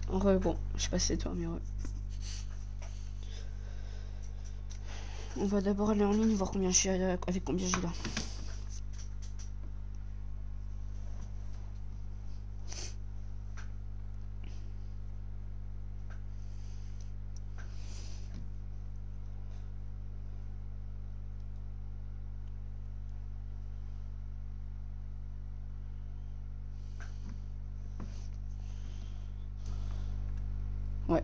Ouais, bon, je sais pas si c'est toi, mais ouais. On va d'abord aller en ligne, voir combien je suis avec combien j'ai là. Ouais.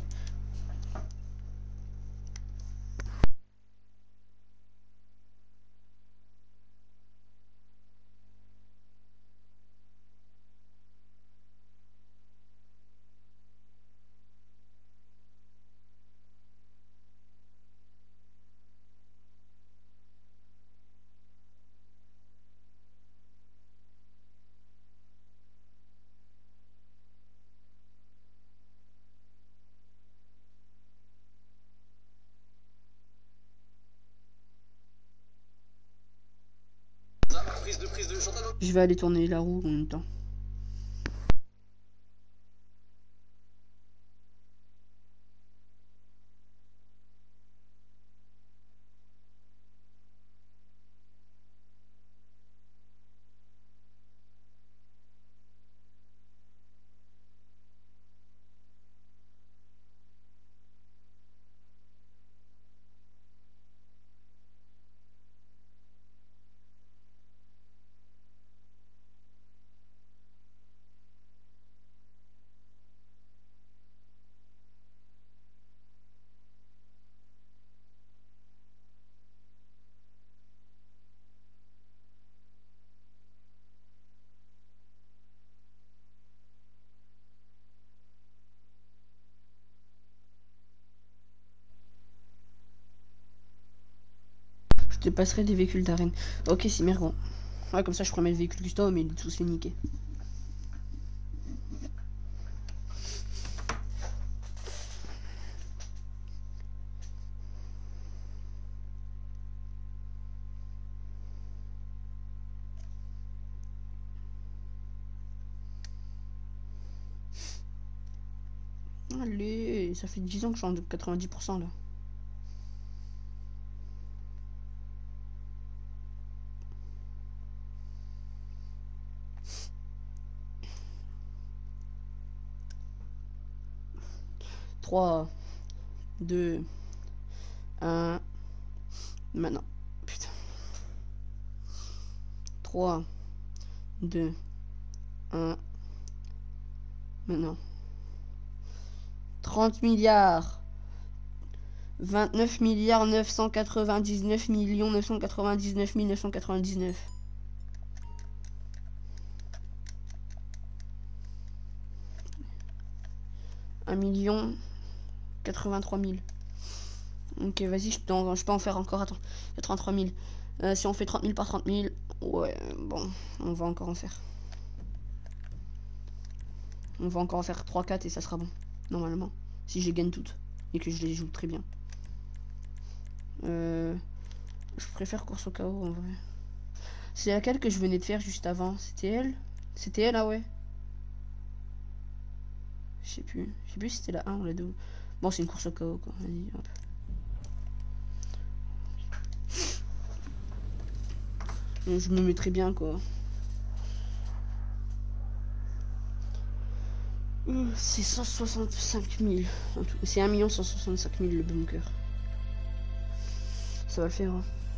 Je vais aller tourner la roue en même temps. Je te passerai des véhicules d'arène. Ok, c'est mergon. Ouais, comme ça je pourrais mettre le véhicule custom, mais tout se fait niquer. Allez, ça fait 10 ans que je suis en 90% là. Trois, 2, 1. Maintenant. Putain. 3, 2, 1. Maintenant. 30 milliards. 29 milliards 999 millions 999 999. 1 million 83 000. Ok, vas-y, je peux en faire encore. Attends, il y a 33 000. Si on fait 30 000 par 30 000, ouais, bon, on va encore en faire. On va encore en faire 3-4 et ça sera bon, normalement. Si je les gagne toutes et que je les joue très bien. Je préfère course au chaos en vrai. C'est laquelle que je venais de faire juste avant? C'était elle? C'était elle, ah ouais. Je sais plus si c'était la 1 ou la 2. Bon, c'est une course au chaos quoi. Vas-y, hop. Je me mettrai bien quoi. C'est 165 000. C'est 1 165 000 le bunker. Ça va le faire. Hein.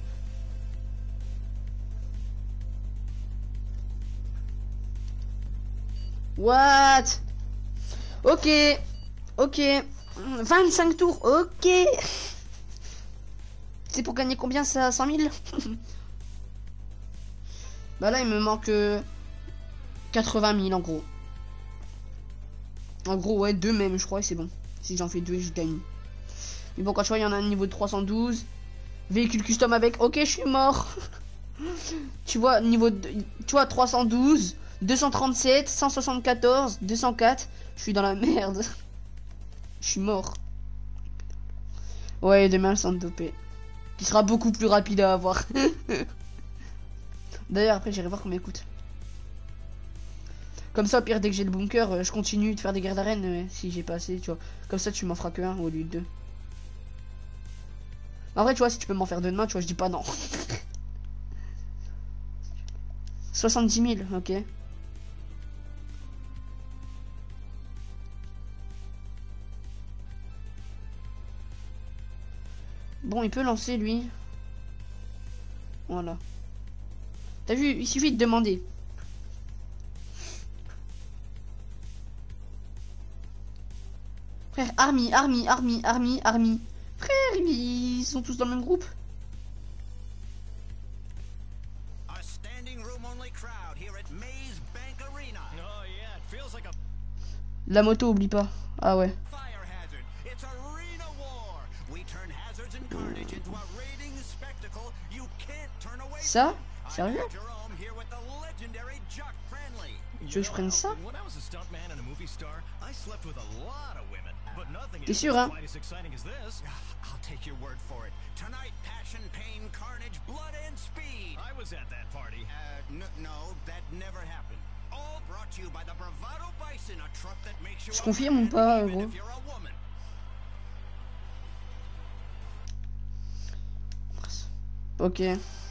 What? Ok. Ok. 25 tours. Ok. C'est pour gagner combien ça? 100 000. Bah là, il me manque 80 000 en gros. En gros, ouais, 2 même, je crois, et c'est bon. Si j'en fais 2, je gagne. Mais bon, quand je vois, il y en a un niveau de 312. Véhicule custom avec. Ok, je suis mort. Tu vois, niveau de, tu vois, 312, 237, 174, 204. Je suis dans la merde. Je suis mort. Ouais, demain le centre dopé. Qui sera beaucoup plus rapide à avoir. D'ailleurs, après, j'irai voir combien il coûte. Comme ça, au pire, dès que j'ai le bunker, je continue de faire des guerres d'arène si j'ai pas assez, tu vois. Comme ça, tu m'en feras que un au lieu de deux. En vrai, tu vois, si tu peux m'en faire deux demain, tu vois, je dis pas non. 70 000, ok. Bon, il peut lancer, lui. Voilà. T'as vu, il suffit de demander. Frère, Army. Frère, ils sont tous dans le même groupe. La moto, oublie pas. Ah ouais. Ça? Sérieux? Tu veux que je prenne ça? T'es sûr, hein? Je confirme ou pas, gros? Ok.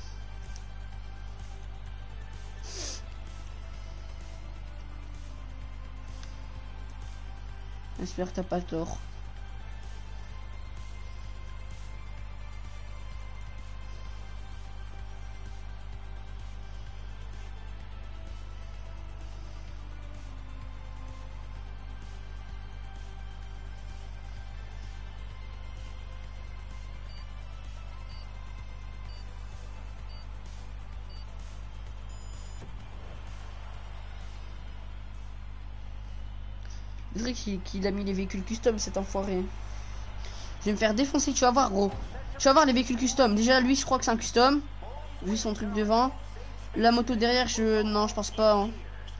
J'espère que t'as pas tort. C'est vrai qu'il a mis les véhicules custom, cet enfoiré. Je vais me faire défoncer, tu vas voir, gros. Tu vas voir les véhicules custom. Déjà, lui, je crois que c'est un custom. Vu son truc devant. La moto derrière, non, je pense pas. Hein.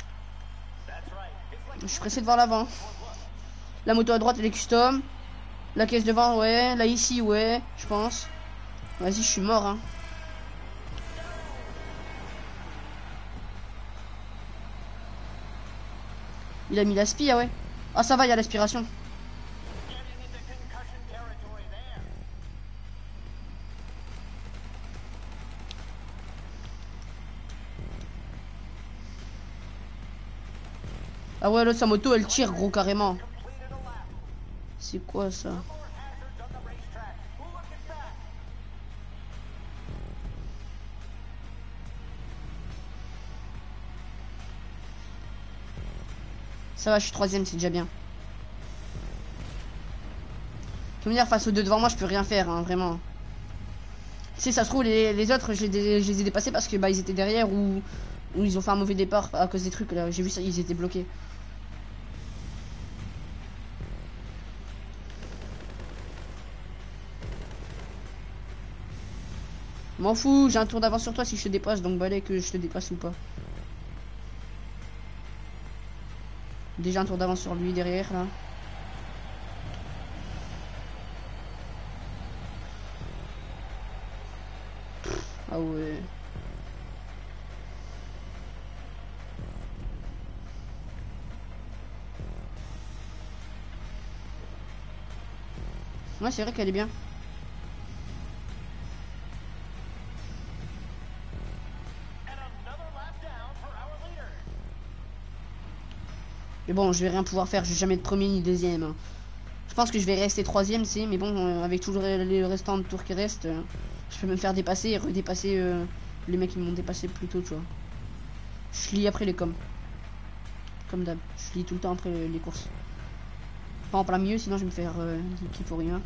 Je suis pressé de voir l'avant. La moto à droite, elle est custom. La caisse devant, ouais. Là, ici, ouais, je pense. Vas-y, je suis mort, hein. Il a mis l'aspi, ah ouais. Ah, ça va, il y a l'aspiration. Ah ouais, là, sa moto, elle tire, gros, carrément. C'est quoi, ça? Ça va, je suis troisième, c'est déjà bien. Je veux dire, face aux deux devant moi, je peux rien faire, hein, vraiment. Si ça se trouve, les autres, je les ai dépassés parce que bah ils étaient derrière ou ils ont fait un mauvais départ à cause des trucs là. J'ai vu ça, ils étaient bloqués. M'en fous, j'ai un tour d'avance sur toi si je te dépasse, donc balai que je te dépasse ou pas. Déjà un tour d'avance sur lui derrière là. Ah ouais. Ouais, c'est vrai qu'elle est bien. Mais bon, je vais rien pouvoir faire, je vais jamais être premier ni deuxième. Hein. Je pense que je vais rester troisième, c'est, mais bon, avec tout le restant de tours qui reste, je peux me faire dépasser et redépasser les mecs qui m'ont dépassé plus tôt, tu vois. Je lis après les coms. Comme d'hab, je lis tout le temps après les courses. Pas en plein milieu, sinon je vais me faire qui pour rien.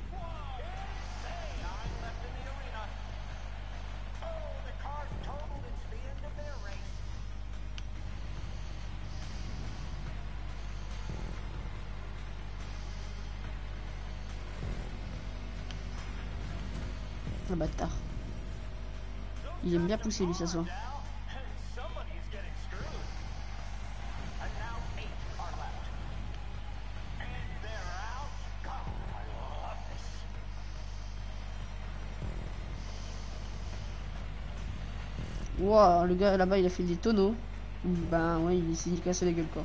Le bâtard. Il aime bien pousser lui, ça se voit. Wow, le gars là-bas il a fait des tonneaux. Ben ouais, il s'est cassé la gueule quoi.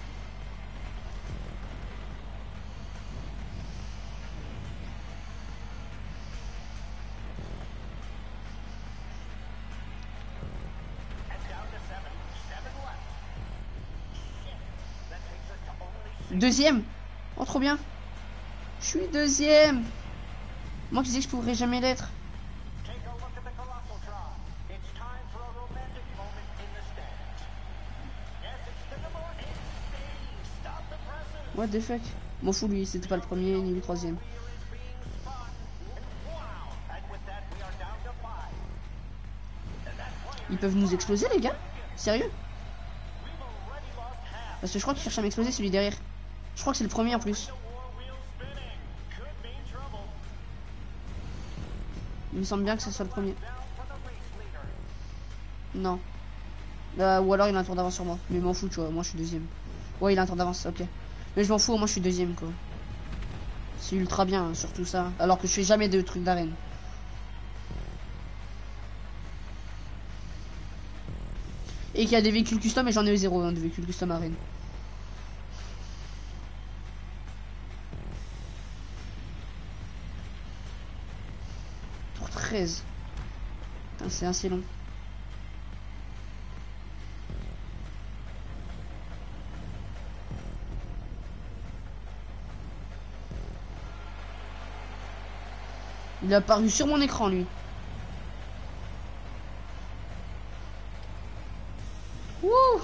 Deuxième. Oh trop bien. Je suis deuxième. Moi qui disais que je pourrais jamais l'être. What the fuck. M'en fous lui, c'était pas le premier ni le troisième. Ils peuvent nous exploser les gars? Sérieux? Parce que je crois qu'il cherche à m'exploser celui derrière. Je crois que c'est le premier en plus. Il me semble bien que ce soit le premier. Non. Ou alors il a un tour d'avance sur moi. Mais m'en fous, tu vois, moi je suis deuxième. Ouais, il a un tour d'avance, ok. Mais je m'en fous, moi je suis deuxième quoi. C'est ultra bien, hein, surtout ça. Alors que je fais jamais de trucs d'arène. Et qu'il y a des véhicules custom et j'en ai eu 0 hein, de véhicules custom arène. Tour 13. Putain, c'est assez long. Il est apparu sur mon écran lui. Wouh!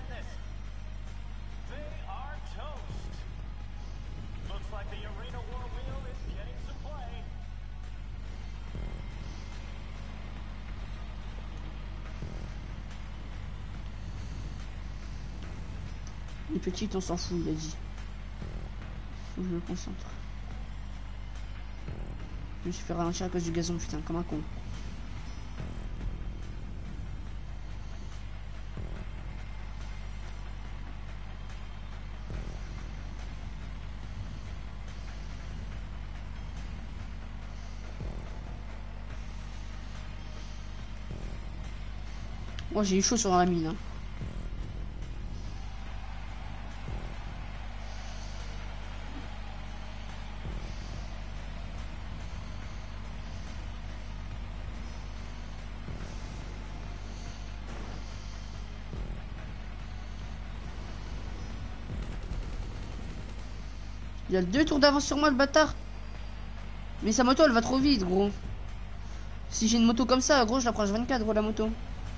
Les petites on s'en fout, il a dit. Faut que je me concentre. Je me suis fait ralentir à cause du gazon, putain, comme un con. Moi j'ai eu chaud sur la mine. Hein. Il a 2 tours d'avance sur moi le bâtard. Mais sa moto elle va trop vite gros. Si j'ai une moto comme ça gros je la prends 24 gros la moto.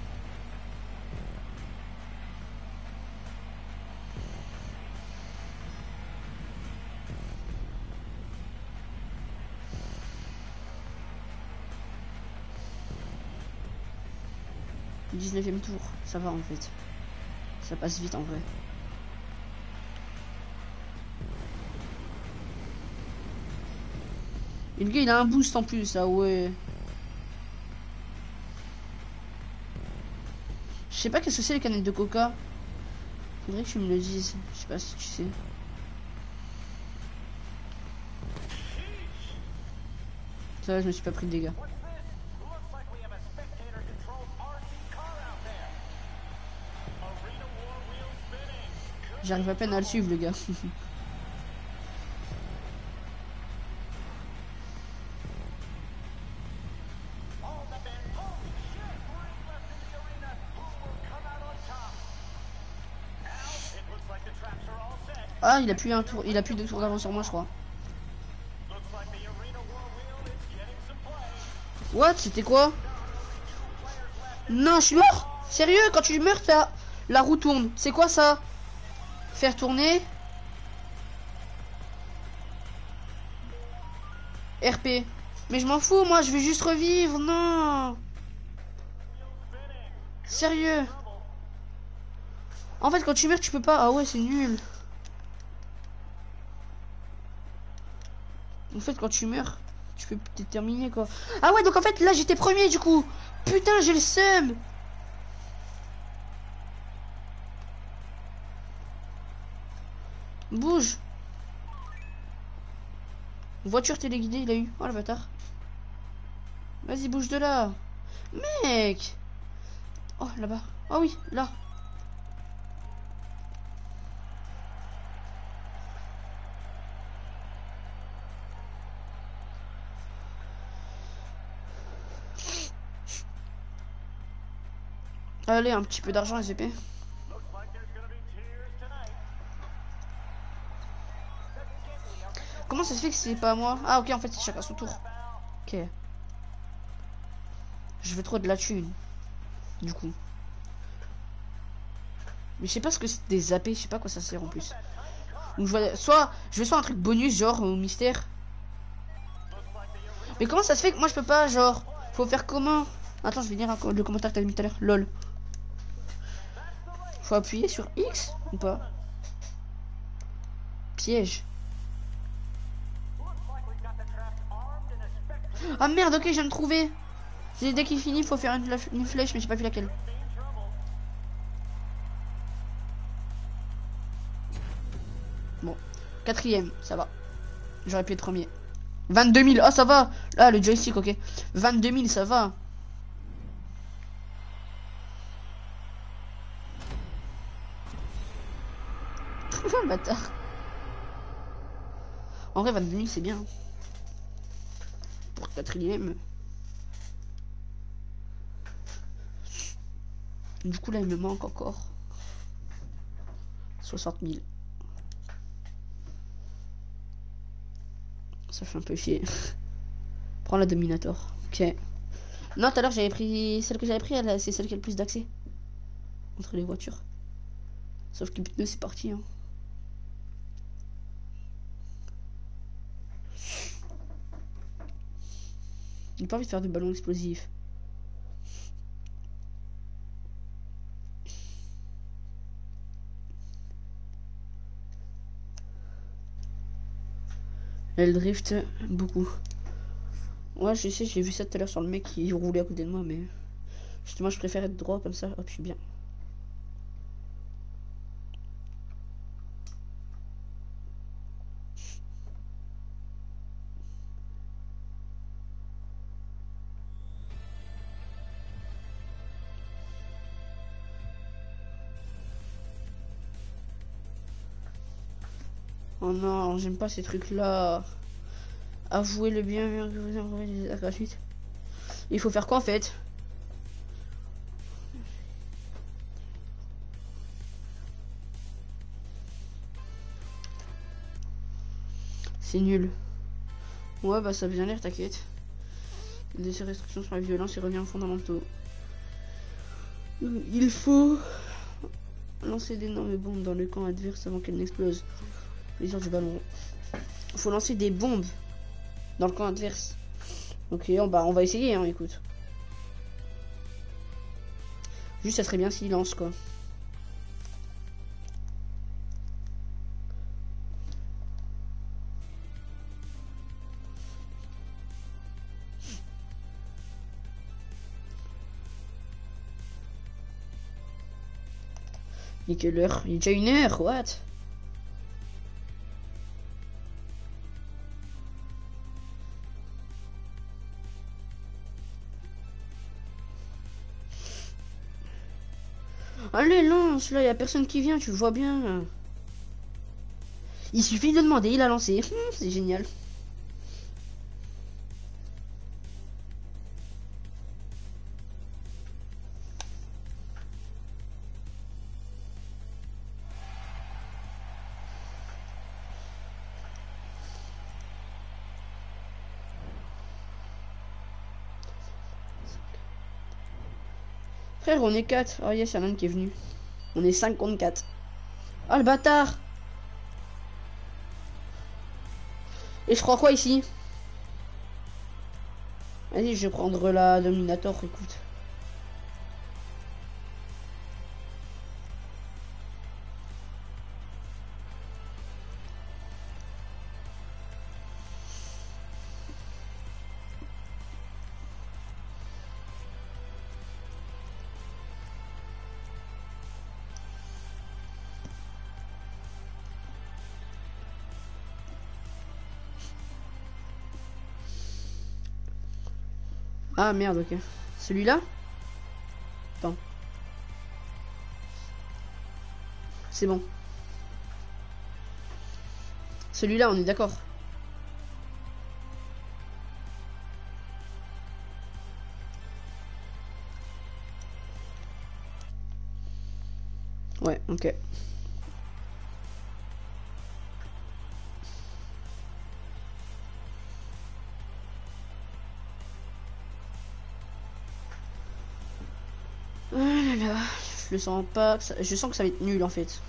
Le 19e tour, ça va en fait. Ça passe vite en vrai. Et le gars il a un boost en plus, ah ouais. Je sais pas qu'est-ce que c'est les canettes de coca. Faudrait que tu me le dises. Je sais pas si tu sais. Ça va, je me suis pas pris de dégâts. J'arrive à peine à le suivre le gars. Ah, il a plus un tour, il a plus 2 tours d'avance sur moi, je crois. What? C'était quoi? Non, je suis mort? Sérieux? Quand tu meurs, la roue tourne. C'est quoi ça? Faire tourner. RP. Mais je m'en fous, moi, je vais juste revivre. Non. Sérieux? En fait, quand tu meurs, tu peux pas. Ah ouais, c'est nul. En fait, quand tu meurs, tu peux peut-être terminer quoi. Ah ouais, donc en fait, là, j'étais premier du coup. Putain, j'ai le seum. Bouge. Voiture téléguidée, il a eu. Oh le bâtard. Vas-y, bouge de là. Mec. Oh, là-bas. Oh oui, là. Allez, un petit peu d'argent, les épées. Comment ça se fait que c'est pas moi? Ah, ok, en fait, c'est chacun son tour. Ok. Je veux trop de la thune. Du coup. Mais je sais pas ce que c'est des AP, je sais pas à quoi ça sert en plus. Donc je vois, soit je veux soit un truc bonus genre au mystère. Mais comment ça se fait que moi je peux pas genre faut faire comment? Attends, je vais lire le commentaire que t'as mis tout à l'heure. Lol. Faut appuyer sur X ou pas? Piège. Ah merde, ok, je viens de trouver. Dès qu'il finit, faut faire une flèche, mais j'ai pas vu laquelle. Bon, quatrième, ça va. J'aurais pu être premier. 22 000, ah ça va. Là, le joystick, ok. 22 000, ça va. Bâtard. En vrai, 22 000, c'est bien. Pour quatrième. Du coup, là, il me manque encore 60 000. Ça fait un peu chier. Prends la Dominator. Ok. Non, tout à l'heure, j'avais pris... Celle que j'avais pris, c'est celle qui a le plus d'accès. Entre les voitures. Sauf que les pneus, c'est parti. Hein. J'ai pas envie de faire du ballon explosif. Elle drift beaucoup. Ouais, je sais, j'ai vu ça tout à l'heure sur le mec qui roulait à côté de moi, mais... Justement, je préfère être droit comme ça. Hop, je suis bien. Oh non, j'aime pas ces trucs-là. Avouez le bien que vous envoyez des gratuites. Il faut faire quoi en fait? C'est nul. Ouais, bah ça a bien l'air, t'inquiète. Des restrictions sur la violence et revient fondamentaux. Il faut lancer d'énormes bombes dans le camp adverse avant qu'elles n'explosent. Les heures du ballon. Il faut lancer des bombes dans le camp adverse. Ok, on va essayer, hein, écoute. Juste, ça serait bien s'il lance, quoi. Il est quelle heure? Il est déjà 1 heure, what? Allez, lance, là, y a personne qui vient, tu le vois bien. Il suffit de demander, il a lancé. C'est génial. Frère, on est 4. Oh yes, y'a l'un qui est venu. On est 5 contre 4. Oh le bâtard. Et je crois quoi ici? Vas-y, je vais prendre la Dominator, écoute. Ah merde, ok. Celui-là? Attends. C'est bon. Celui-là, on est d'accord. Ok. Oh là là, je le sens pas. Je sens que ça va être nul en fait.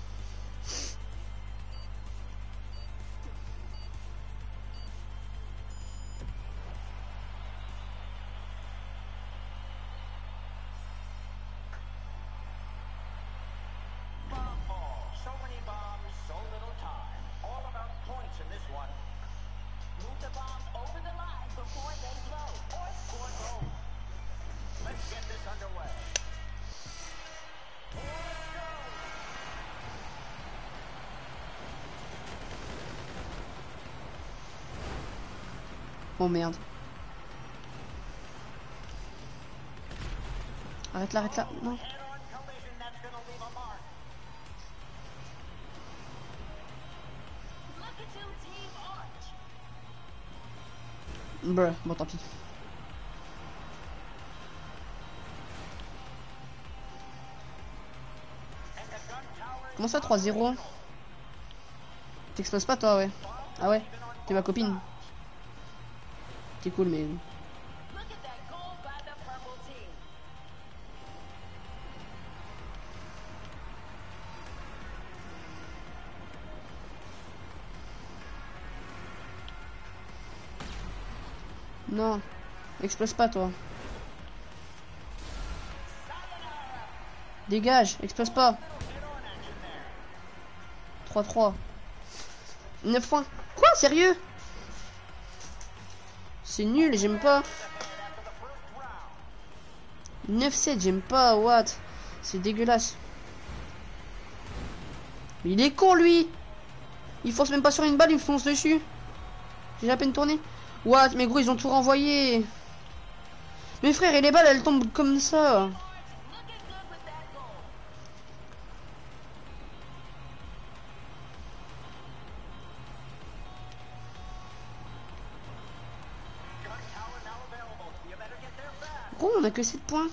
Oh merde. Arrête là, arrête là. Non. Bruh, bon tant pis. Comment ça 3-0? T'exploses pas toi, ouais. Ah ouais, t'es ma copine. T'es cool mais... Non, explose pas toi. Dégage, explose pas. 3-3. 9 points. Quoi, sérieux? C'est nul, j'aime pas. 9-7, j'aime pas, what? C'est dégueulasse. Mais il est con lui. Il fonce même pas sur une balle, il me fonce dessus. J'ai à peine tourné. What? Mais gros, ils ont tout renvoyé. Mais frère, et les balles, elles tombent comme ça. Gros, on a que 7 points.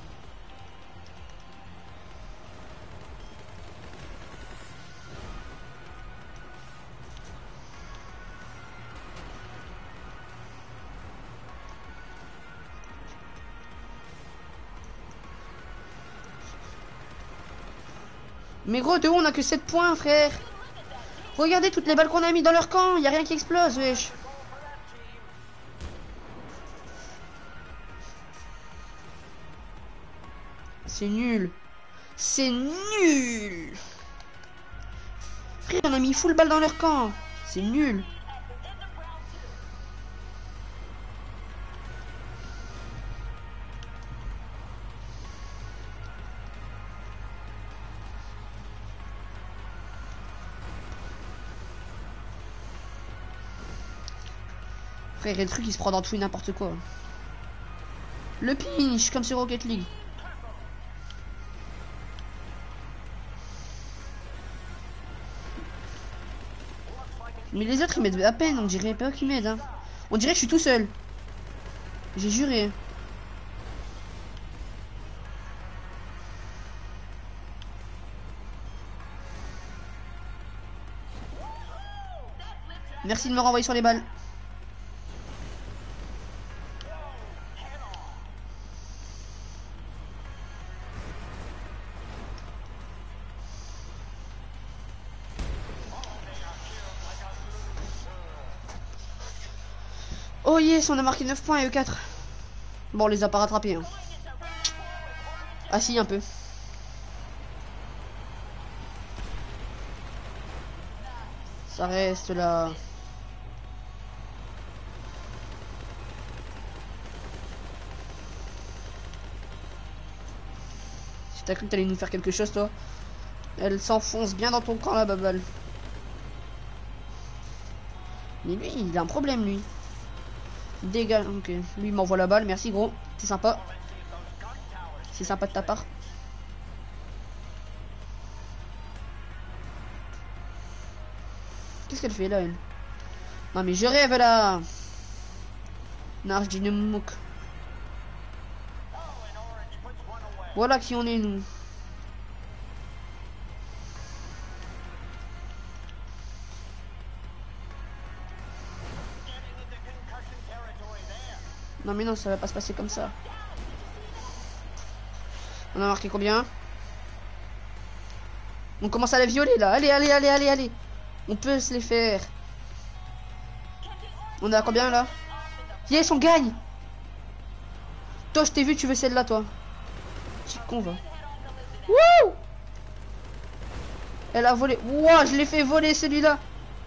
Mais gros, de où on a que 7 points, frère? Regardez toutes les balles qu'on a mis dans leur camp. Y a rien qui explose, wesh. C'est nul. C'est nul. Frère, on a mis full balle dans leur camp. C'est nul. Frère, le truc il se prend dans tout et n'importe quoi. Le pinch comme sur Rocket League. Mais les autres ils m'aident à peine, on dirait pas qu'ils m'aident. Hein. On dirait que je suis tout seul. J'ai juré. Merci de me renvoyer sur les balles. Oh yes, on a marqué 9 points et E4. Bon, on les a pas rattrapés. Hein. Ah si, un peu. Ça reste là. Si t'as cru que t'allais nous faire quelque chose, toi. Elle s'enfonce bien dans ton camp, la baballe. Mais lui, il a un problème, lui. Dégage. Ok. Lui, il m'envoie la balle. Merci, gros. C'est sympa. C'est sympa de ta part. Qu'est-ce qu'elle fait, là, elle? Non, mais je rêve, là. Narge du Nemouk. Voilà qui on est, nous. Non mais non, ça va pas se passer comme ça. On a marqué combien? On commence à la violer là. Allez, allez, allez, allez, allez. On peut se les faire. On est à combien là? Yes, on gagne. Toi, je t'ai vu, tu veux celle-là, toi. Petit con, va. Wouh! Elle a volé. Wouah, je l'ai fait voler celui-là.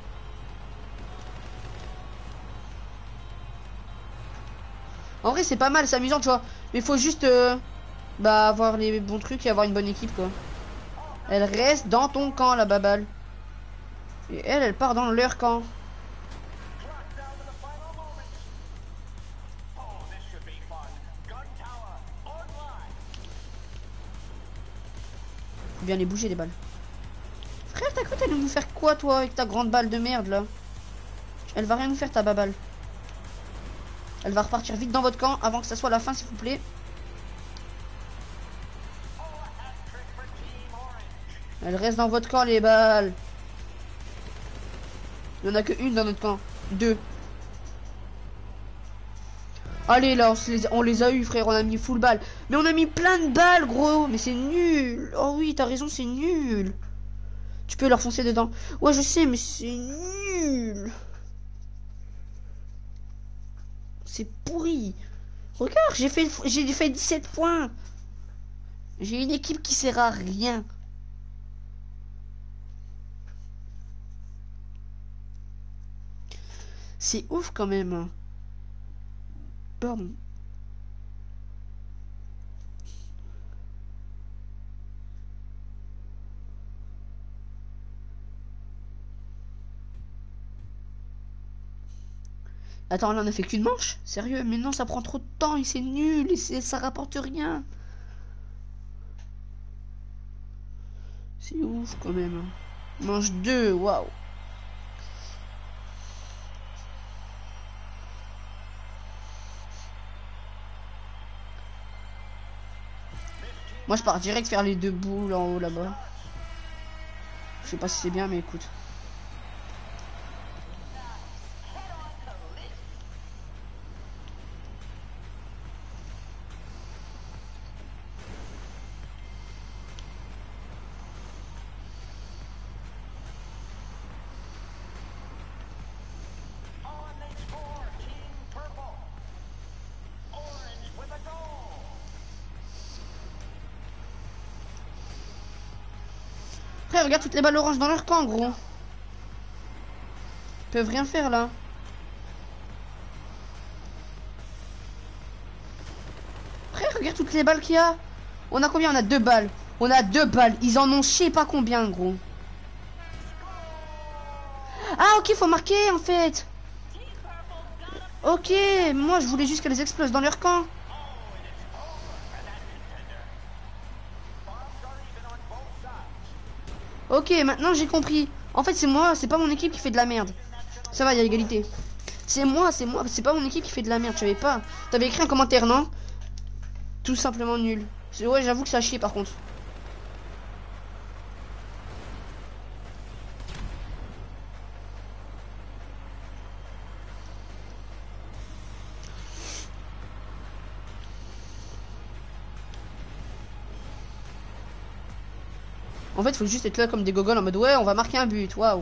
En vrai, c'est pas mal, c'est amusant, tu vois. Mais faut juste bah avoir les bons trucs et avoir une bonne équipe, quoi. Elle reste dans ton camp, la baballe. Et elle part dans leur camp. Faut bien les bouger, les balles. Frère, t'as cru que t'allais nous faire quoi, toi, avec ta grande balle de merde, là? Elle va rien nous faire, ta baballe. Elle va repartir vite dans votre camp avant que ça soit la fin, s'il vous plaît. Elle reste dans votre camp, les balles. Il n'y en a qu'une dans notre camp. 2. Allez, là, on les a eu, frère. On a mis full balle. Mais on a mis plein de balles, gros. Mais c'est nul. Oh oui, t'as raison, c'est nul. Tu peux leur foncer dedans. Ouais, je sais, mais c'est nul. C'est pourri. Regarde, j'ai fait 17 points. J'ai une équipe qui sert à rien. C'est ouf quand même. Pardon. Attends, là on a fait qu'une manche? Sérieux? Mais non, ça prend trop de temps et c'est nul et ça rapporte rien. C'est ouf quand même. Manche 2, waouh. Moi je pars direct faire les 2 boules en haut là-bas. Je sais pas si c'est bien, mais écoute. Frère, regarde toutes les balles oranges dans leur camp, gros. Ils peuvent rien faire là. Frère, regarde toutes les balles qu'il y a. On a combien? On a 2 balles. On a 2 balles. Ils en ont je sais pas combien, gros. Ah, ok, faut marquer en fait. Ok, moi je voulais juste qu'elles explosent dans leur camp. Ok, maintenant j'ai compris. En fait, c'est moi, c'est pas mon équipe qui fait de la merde. Ça va, il y a égalité. C'est moi, c'est pas mon équipe qui fait de la merde. Je savais pas. T'avais écrit un commentaire, non? Tout simplement nul. Ouais, j'avoue que ça chie par contre. En fait, faut juste être là comme des gogoles en mode ouais, on va marquer un but. Waouh.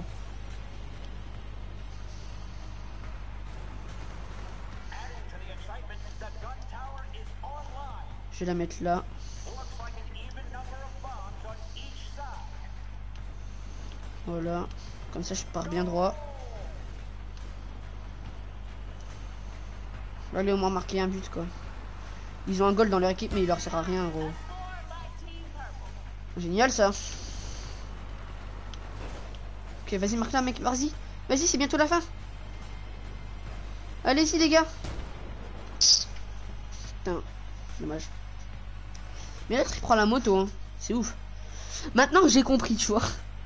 Je vais la mettre là. Voilà. Comme ça, je pars bien droit. Allez, au moins marquer un but, quoi. Ils ont un goal dans leur équipe, mais il leur sert à rien, gros. Génial, ça. Ok, vas-y, marque là, mec. Vas-y. Vas-y, c'est bientôt la fin. Allez-y, les gars. Putain. Dommage. Mais l'autre, il prend la moto, hein. C'est ouf. Maintenant que j'ai compris, tu vois.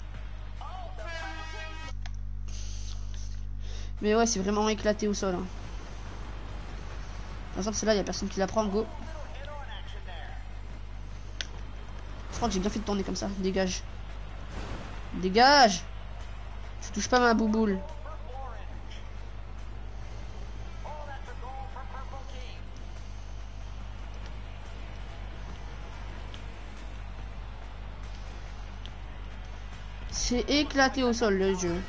Mais ouais, c'est vraiment éclaté au sol. Hein. Par exemple, celle-là, il n'y a personne qui la prend, go. Je crois que j'ai bien fait de tourner comme ça. Dégage. Dégage. Tu touches pas ma bouboule. C'est éclaté au sol le jeu.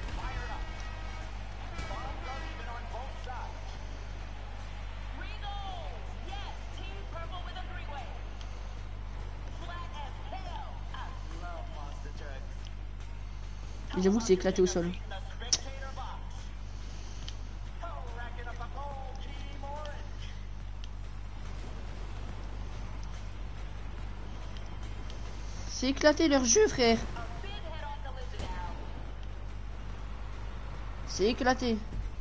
J'avoue que c'est éclaté au sol. C'est éclaté leur jeu, frère. C'est éclaté.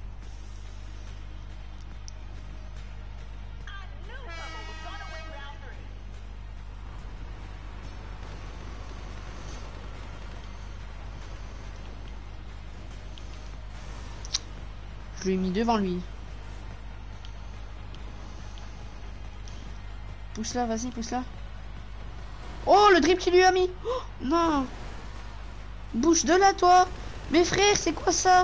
Je l'ai mis devant lui. Pousse là, vas-y, pousse là. Oh, le drip qu'il lui a mis. Oh, non. Bouge de là, toi. Mais frère, c'est quoi ça?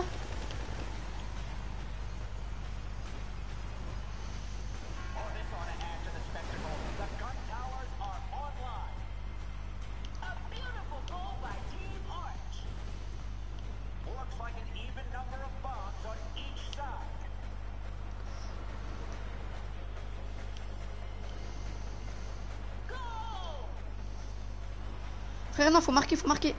Frère, non, faut marquer, faut marquer.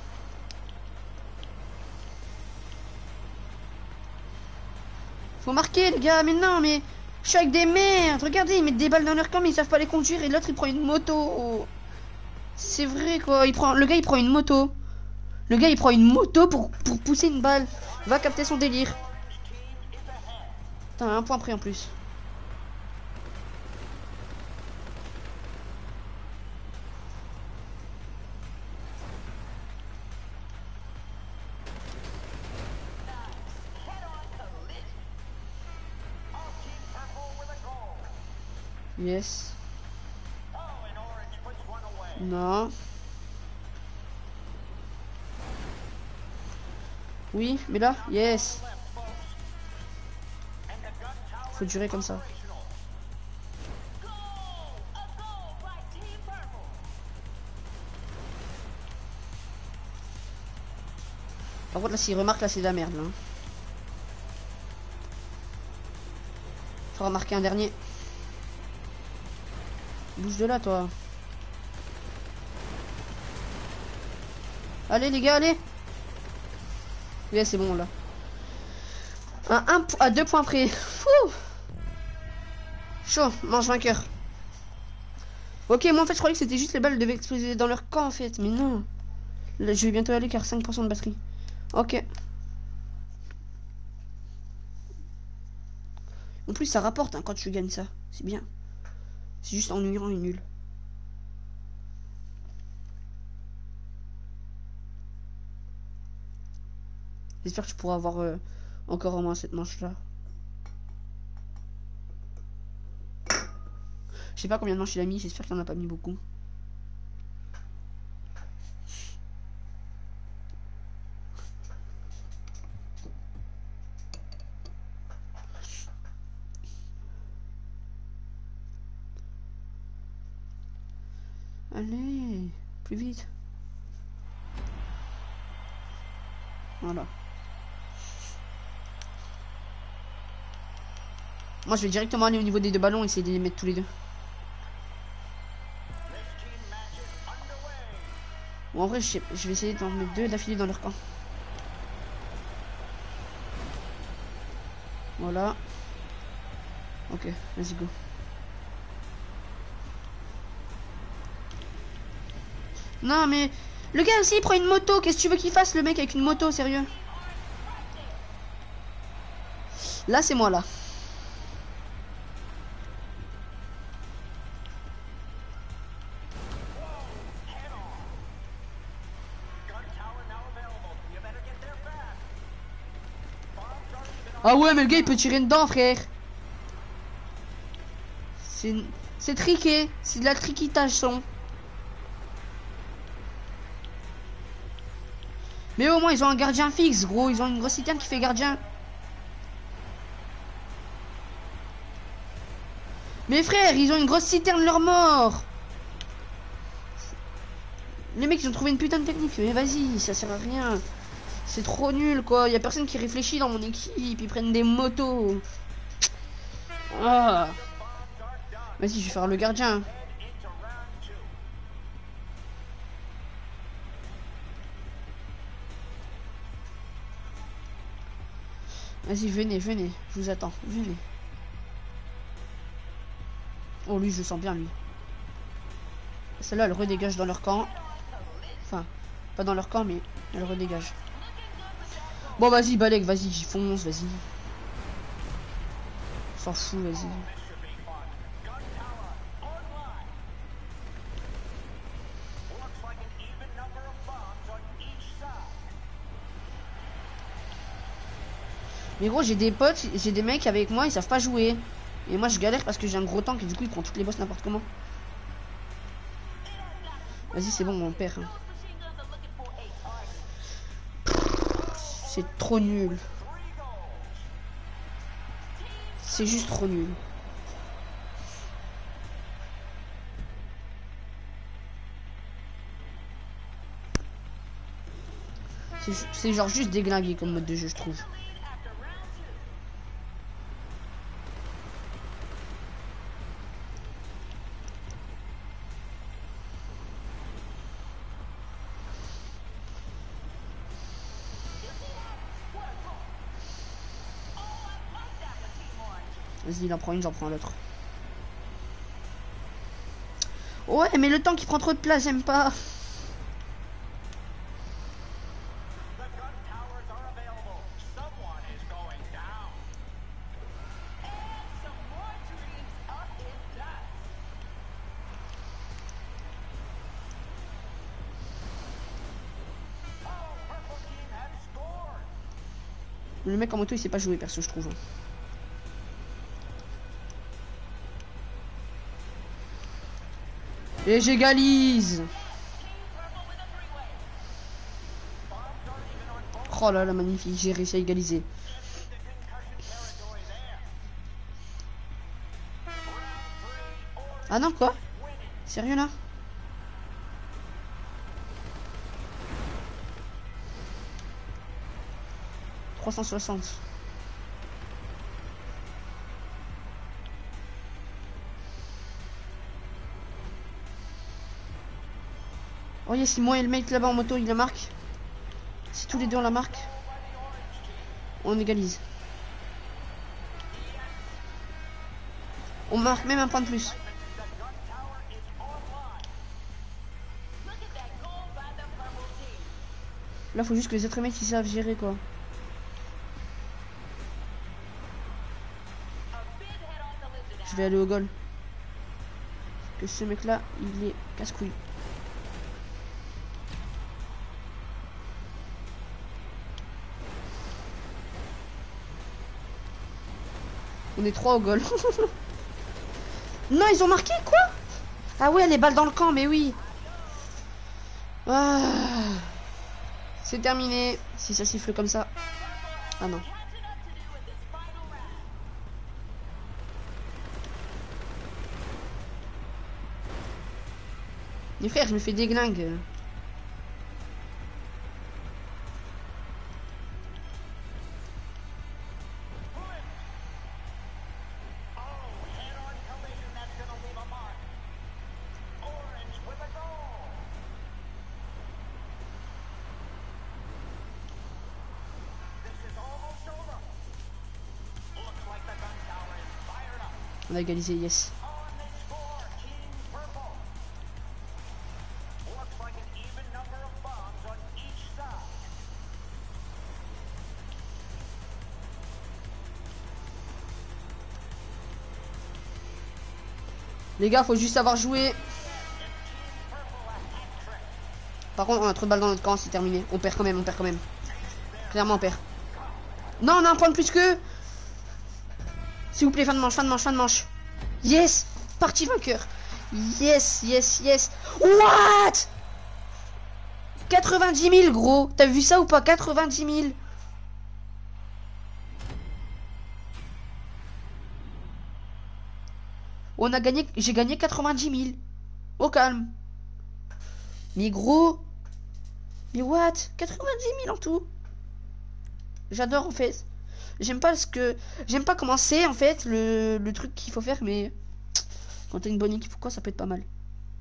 Faut marquer, les gars, mais non, mais... Je suis avec des merdes, regardez, ils mettent des balles dans leur camp, mais ils savent pas les conduire, et l'autre, il prend une moto. C'est vrai, quoi, le gars, il prend une moto. Le gars, il prend une moto pour pousser une balle. Va capter son délire. Putain, un point près en plus. Yes. Non. Oui, mais là, yes. Faut durer comme ça. Par contre, là, s'il remarque, là, c'est de la merde. Là. Faut remarquer un dernier. Bouge de là, toi. Allez, les gars, allez. Oui, c'est bon, là. À 2 points près. Fou. Chaud, mange vainqueur. Ok, moi, en fait, je croyais que c'était juste les balles devaient exploser dans leur camp, en fait. Mais non. Là, je vais bientôt aller car 5% de batterie. Ok. En plus, ça rapporte hein, quand tu gagnes ça. C'est bien. C'est juste ennuyant et nul. J'espère que tu pourras avoir encore au moins cette manche-là. Je sais pas combien de manches il a mis. J'espère qu'il en a pas mis beaucoup. Allez, plus vite. Voilà. Moi, je vais directement aller au niveau des deux ballons et essayer de les mettre tous les deux. Bon, en vrai, je vais essayer d'en mettre 2 d'affilée dans leur camp. Voilà. Ok, vas-y, go. Non, mais... Le gars aussi, il prend une moto. Qu'est-ce que tu veux qu'il fasse, le mec, avec une moto, sérieux? Là, c'est moi, là. Ah ouais, mais le gars, il peut tirer dedans, frère. C'est triqué. C'est de la triquitation. Mais au moins, ils ont un gardien fixe, gros. Ils ont une grosse citerne qui fait gardien. Mais frère, ils ont une grosse citerne leur mort. Les mecs ils ont trouvé une putain de technique, mais vas-y, ça sert à rien. C'est trop nul quoi, y a personne qui réfléchit dans mon équipe, ils prennent des motos. Ah. Vas-y, je vais faire le gardien. Vas-y, venez, venez, je vous attends, venez. Oh lui, je le sens bien lui. Celle-là, elle redégage dans leur camp. Enfin, pas dans leur camp, mais elle redégage. Bon, vas-y, Balek, vas-y, j'y fonce, vas-y. S'en fout, vas-y. Mais gros, j'ai des potes, j'ai des mecs avec moi, ils savent pas jouer. Et moi, je galère parce que j'ai un gros tank et du coup, il prend toutes les boss n'importe comment. Vas-y, c'est bon, on perd. Hein. C'est trop nul. C'est juste trop nul. C'est genre juste déglingué comme mode de jeu, je trouve. Vas-y, il en prend une, j'en prends l'autre. Ouais, mais le temps qui prend trop de place, j'aime pas. Le mec en moto, il sait pas jouer, perso, je trouve. Et j'égalise. Oh là là, magnifique, j'ai réussi à égaliser. Ah non, quoi? Sérieux là? « 360. Oh yes, si moi et le mec là-bas en moto, il la marque. Si tous les deux on la marque, on égalise. On marque même un point de plus. Là, faut juste que les autres mecs ils savent gérer quoi. Je vais aller au goal. Que ce mec là, il est casse-couille. On est 3 au goal. Non, ils ont marqué quoi? Ah ouais, les balles dans le camp, mais oui. Ah. C'est terminé. Si ça siffle comme ça. Ah non. Les frères, je me fais déglingue. On a égalisé, yes. Les gars, faut juste savoir jouer. Par contre, on a trop de balles dans notre camp, c'est terminé. On perd quand même, on perd quand même. Clairement, on perd. Non, on a un point de plus que. S'il vous plaît, fin de manche, fin de manche, fin de manche. Yes! Parti vainqueur. Yes, yes, yes. What? 90 000, gros. T'as vu ça ou pas? 90 000. On a gagné, j'ai gagné 90 000. Au calme. Mais gros. Mais what? 90 000 en tout. J'adore en fait. J'aime pas ce que. J'aime pas comment c'est en fait le truc qu'il faut faire, mais quand t'as une bonne équipe ou quoi, ça peut être pas mal.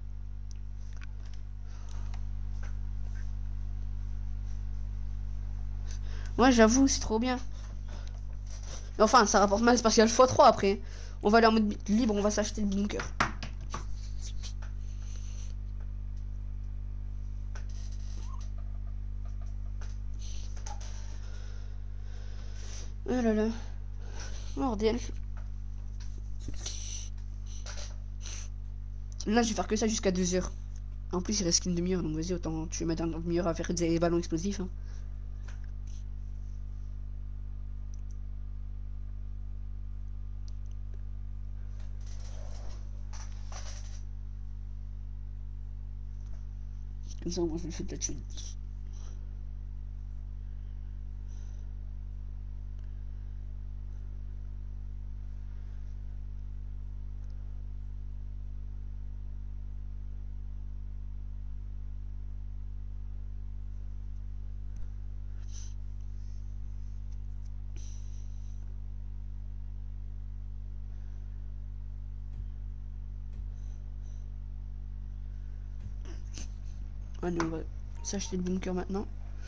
Ouais, j'avoue, c'est trop bien. Mais enfin, ça rapporte mal, c'est parce qu'il y a le x3 après. On va aller en mode libre, on va s'acheter le bunker. Oh là là. Bordel. Là, je vais faire que ça jusqu'à 2 heures. En plus, il reste qu'une demi-heure, donc vas-y, autant tu mettre une demi-heure à faire des ballons explosifs. Hein. Comme ça, moi, je me fais de la thune. Allez, on va s'acheter le bunker maintenant.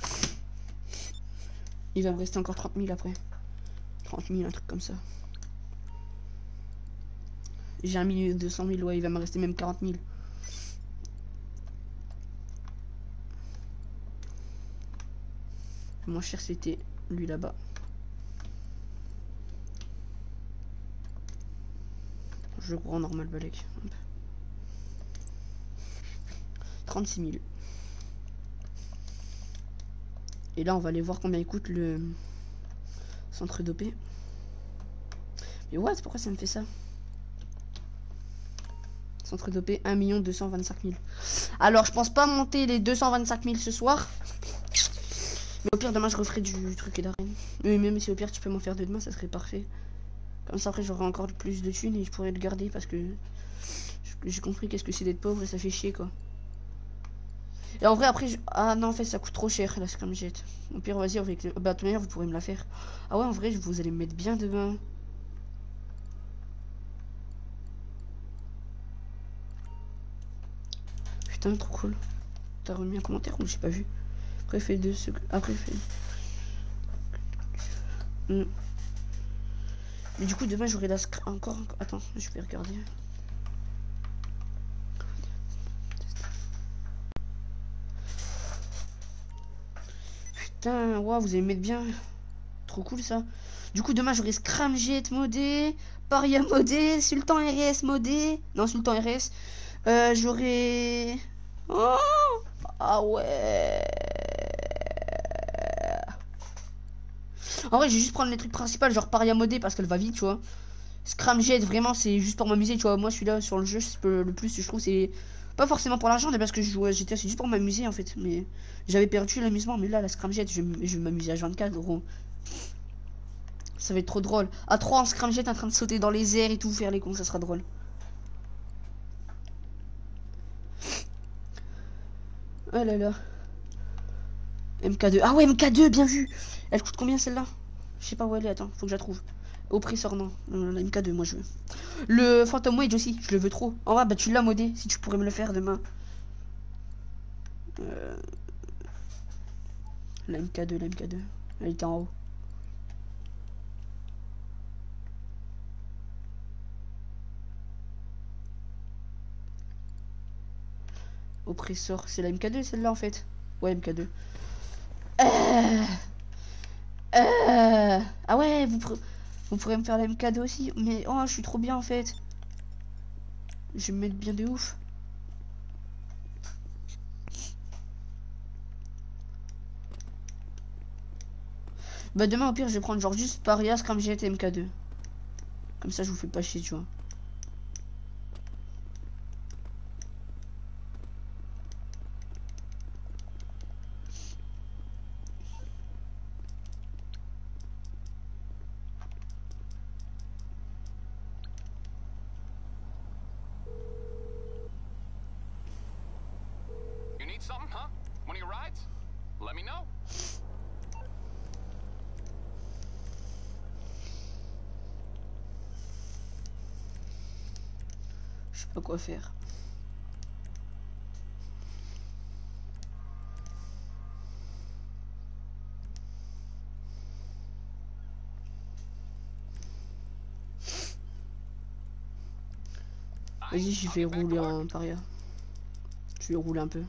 Il va me rester encore 30 000 après. 30 000, un truc comme ça. J'ai un 200 000, ouais, il va me rester même 40 000. Le moins cher, c'était lui là-bas. Je crois en normal balèque. 36 000. Et là, on va aller voir combien il coûte le centre dopé. Mais what? Pourquoi ça me fait ça? Centre dopé 1 225 000. Alors, je pense pas monter les 225 000 ce soir. Mais au pire, demain, je referai du truc et d'arène. Mais même si au pire, tu peux m'en faire de demain, ça serait parfait. Comme ça, après, j'aurai encore plus de thunes et je pourrais le garder parce que j'ai compris qu'est-ce que c'est d'être pauvre et ça fait chier, quoi. Et en vrai, après, ah non, en fait, ça coûte trop cher, là, c'est comme jette. Au pire, vas-y, avec bah, de toute manière, vous pourrez me la faire. Ah ouais, en vrai, vous allez me mettre bien demain. Putain, trop cool. T'as remis un commentaire ou j'ai pas vu? Après, fait 2 secondes. Après, fait. Mais du coup, demain, j'aurai la encore. Attends, je vais regarder. Putain, waouh, vous allez me mettre bien. Trop cool ça. Du coup, demain, j'aurai Scramjet modé, Paria modé, Sultan RS modé. Non, Sultan RS. J'aurai. Oh, ah ouais. En vrai, je vais juste prendre les trucs principaux, genre Paria modé parce qu'elle va vite, tu vois. Scramjet, vraiment, c'est juste pour m'amuser, tu vois. Moi, je suis là sur le jeu, le plus, je trouve, c'est pas forcément pour l'argent, mais parce que je jouais GTA, c'est juste pour m'amuser en fait. Mais j'avais perdu l'amusement, mais là, la Scramjet, je vais m'amuser à 24, gros. Ça va être trop drôle. À 3 en scramjet en train de sauter dans les airs et tout, faire les cons, ça sera drôle. Oh là là. MK2. Ah ouais, MK2, bien vu. Elle coûte combien celle-là? Je sais pas où elle est, attends, faut que je la trouve. Oppressor, non. La MK2, moi je veux. Le Phantom Wage aussi, je le veux trop. En vrai, bah tu l'as modé, si tu pourrais me le faire demain. Euh, la MK2, la MK2. Elle était en haut. Oppressor, c'est la MK2 celle-là en fait. Ouais, MK2. Euh... Ah ouais, vous pourrez me faire la MK2 aussi. Mais oh, je suis trop bien en fait. Je vais me mettre bien de ouf. Bah demain au pire je vais prendre genre juste Parias comme j'ai été MK2. Comme ça je vous fais pas chier, tu vois. sais pas quoi faire. Vas-y, je vais rouler en paria. Je vais rouler un peu.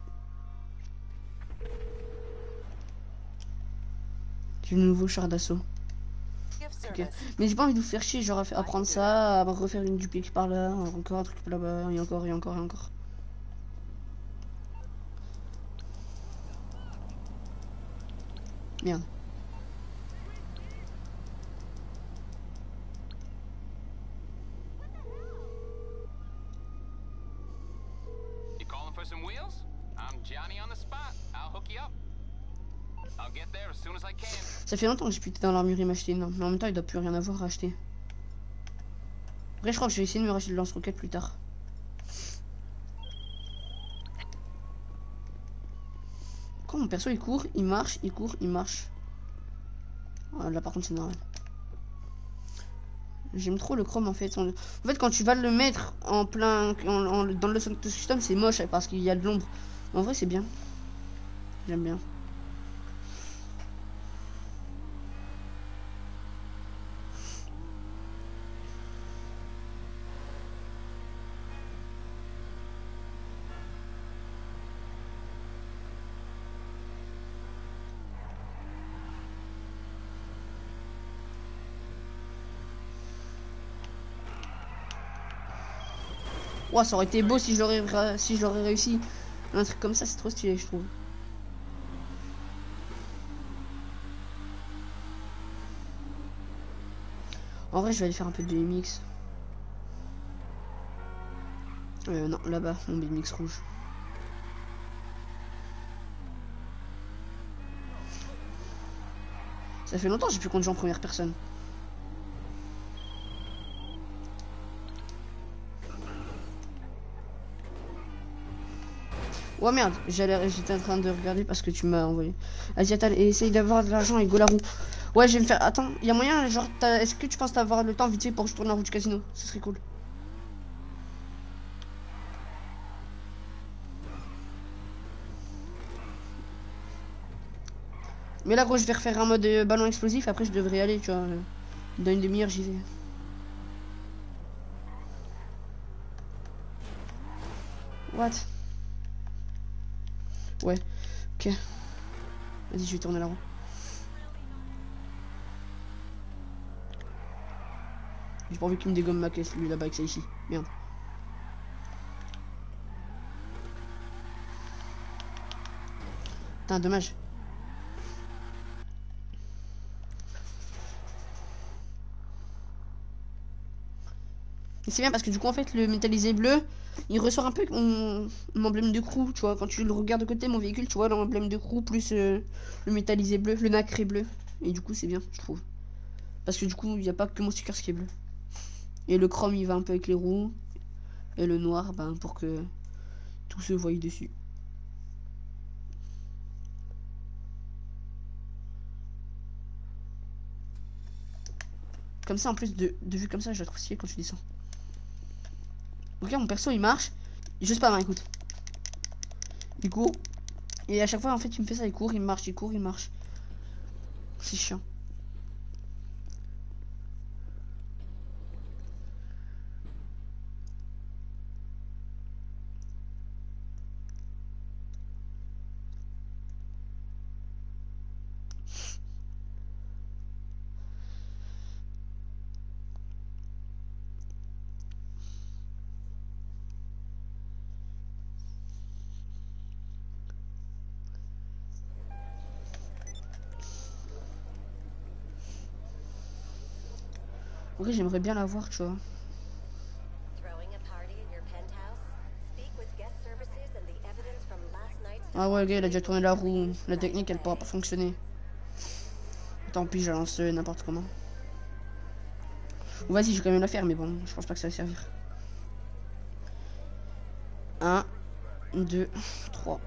J'ai le nouveau char d'assaut. Okay. Mais j'ai pas envie de vous faire chier, genre à prendre ça, à refaire une duplex par là, encore un truc là-bas, et encore, et encore, et encore. Merde. Ça fait longtemps que j'ai pu être dans l'armurerie m'acheter une, mais en même temps il doit plus rien avoir à acheter. Après je crois que je vais essayer de me racheter le lance-roquette plus tard. Quand mon perso il court, il marche, il court, il marche. Ah, là par contre c'est normal. J'aime trop le chrome en fait. En fait quand tu vas le mettre en plein dans le système c'est moche parce qu'il y a de l'ombre. En vrai c'est bien. J'aime bien. Ouah, ça aurait été beau si je l'aurais réussi. Un truc comme ça, c'est trop stylé, je trouve. En vrai, je vais aller faire un peu de BMX. Non, là-bas, mon BMX rouge. Ça fait longtemps que j'ai pu conduire en première personne. Oh merde, j'étais en train de regarder parce que tu m'as envoyé. Vas-y, attends, essaye d'avoir de l'argent et go la roue. Ouais, je vais me faire. Attends, il y a moyen, genre, est-ce que tu penses avoir le temps vite fait pour que je tourne la roue du casino? Ce serait cool. Mais là, gros, je vais refaire un mode ballon explosif. Après, je devrais aller, tu vois. Dans une demi-heure, j'y vais. What? Ouais, ok. Vas-y, je vais tourner la roue. J'ai pas envie qu'il me dégomme ma caisse, lui, là-bas, avec ça ici. Merde. Putain, dommage. Et c'est bien parce que du coup, en fait, le métallisé bleu, il ressort un peu mon emblème de crew, tu vois. Quand tu le regardes de côté, mon véhicule, tu vois l'emblème de crew plus le métallisé bleu, le nacré bleu. Et du coup, c'est bien, je trouve. Parce que du coup, il n'y a pas que mon sticker qui est bleu. Et le chrome, il va un peu avec les roues. Et le noir, ben, pour que tout se voie dessus. Comme ça, en plus de vue comme ça, je la trouve stylée quand tu descends. Regarde, mon perso, il marche. Juste pas mal, écoute. Il court. Et à chaque fois, en fait, il me fait ça, il court, il marche, il court, il marche. C'est chiant. En vrai, j'aimerais bien la voir, tu vois. Ah ouais, le gars, il a déjà tourné la roue. La technique, elle pourra pas fonctionner. Tant pis, je lance n'importe comment. Ou vas-y, je vais quand même la faire, mais bon, je pense pas que ça va servir. 1, 2, 3.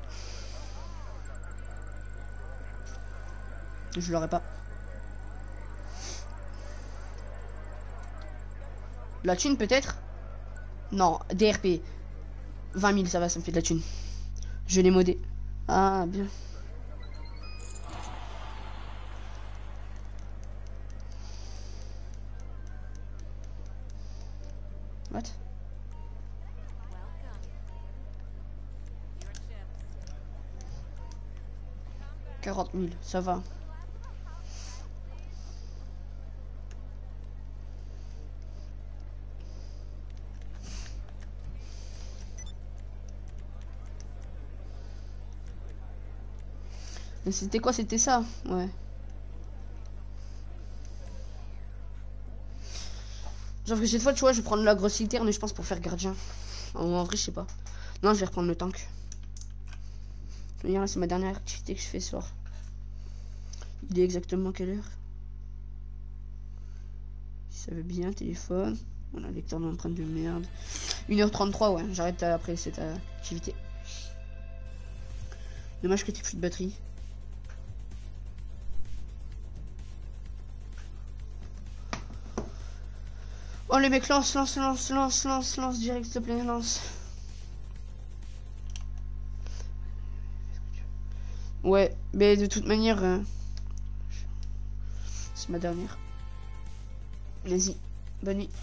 Je l'aurais pas. La thune, peut-être? Non, DRP. 20 000, ça va, ça me fait de la thune. Je l'ai modé. Ah, bien. What? 40 000, ça va. Mais c'était quoi? C'était ça? Ouais. Genre que cette fois, tu vois, je vais prendre la grosse citerne, je pense, pour faire gardien. En vrai, je sais pas. Non, je vais reprendre le tank. Regarde, c'est ma dernière activité que je fais ce soir. Il est exactement quelle heure? Ça va bien, téléphone. Voilà, lecteur d'empreinte de merde. 1h33, ouais, j'arrête après cette activité. Dommage que t'aies plus de batterie. Oh les mecs, lance direct, s'il te plaît, lance. Ouais, mais de toute manière, c'est ma dernière. Vas-y, bonne nuit.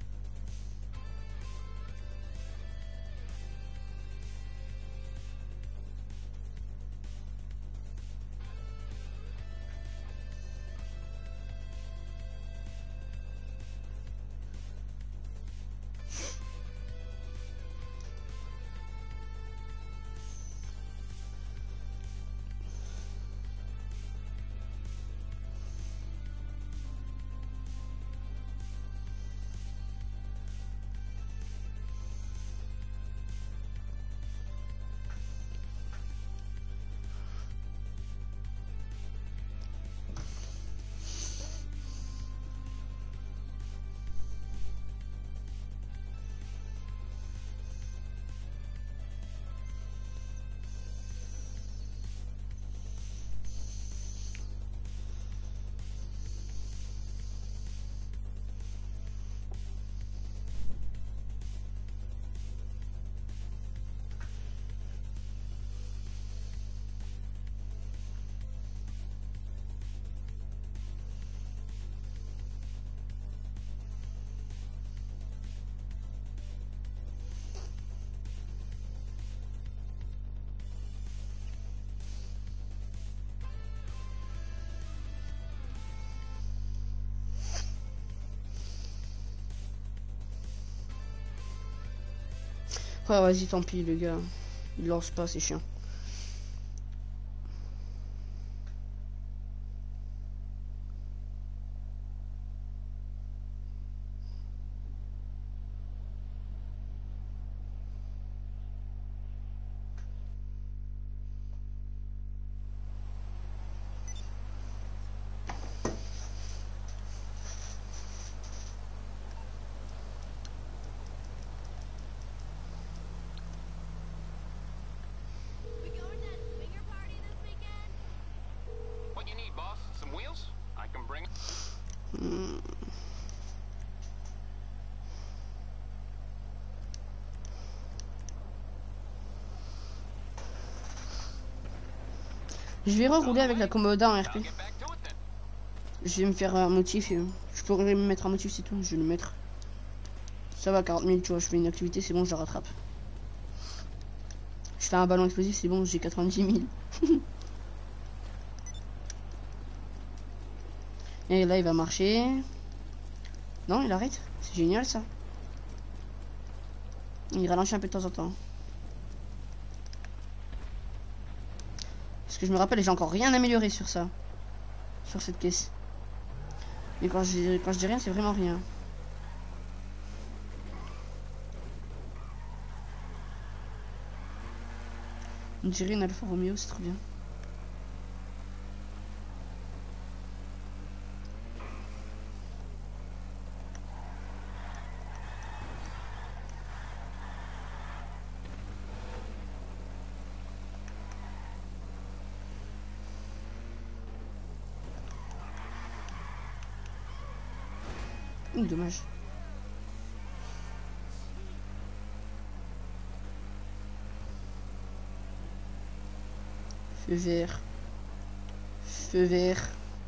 Ouais, vas-y, tant pis, le gars. Il lance pas, c'est chiant. Je vais rerouler avec la Komoda en RP. Je vais me faire un motif. Je pourrais me mettre un motif, c'est tout. Je vais le mettre. Ça va, 40 000, tu vois. Je fais une activité, c'est bon, je la rattrape. Je fais un ballon explosif, c'est bon, j'ai 90 000. Et là, il va marcher. Non, il arrête. C'est génial, ça. Il ralentit un peu de temps en temps. Parce que je me rappelle, j'ai encore rien amélioré sur ça. Sur cette caisse. Mais quand je dis rien, c'est vraiment rien. On dirait une Alfa Romeo, c'est trop bien. Dommage. Feu vert. Feu vert.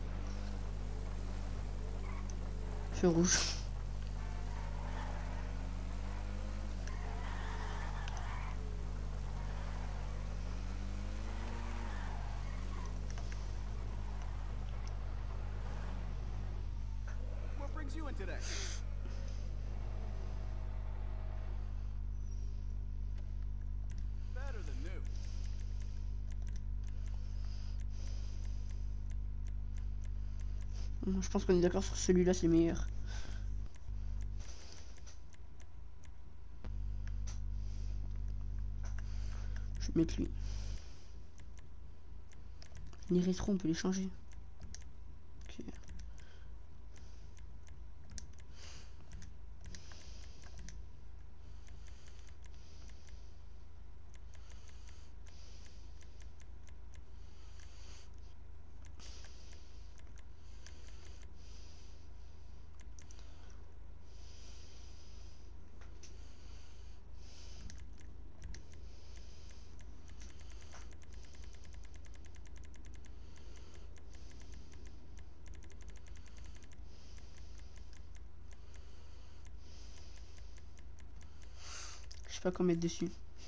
Feu rouge. What brings you in today? Better than new. Je pense qu'on est d'accord sur celui-là, c'est meilleur. Je vais mettre lui. Les rétros, on peut les changer. Ok. Je sais pas quoi mettre dessus.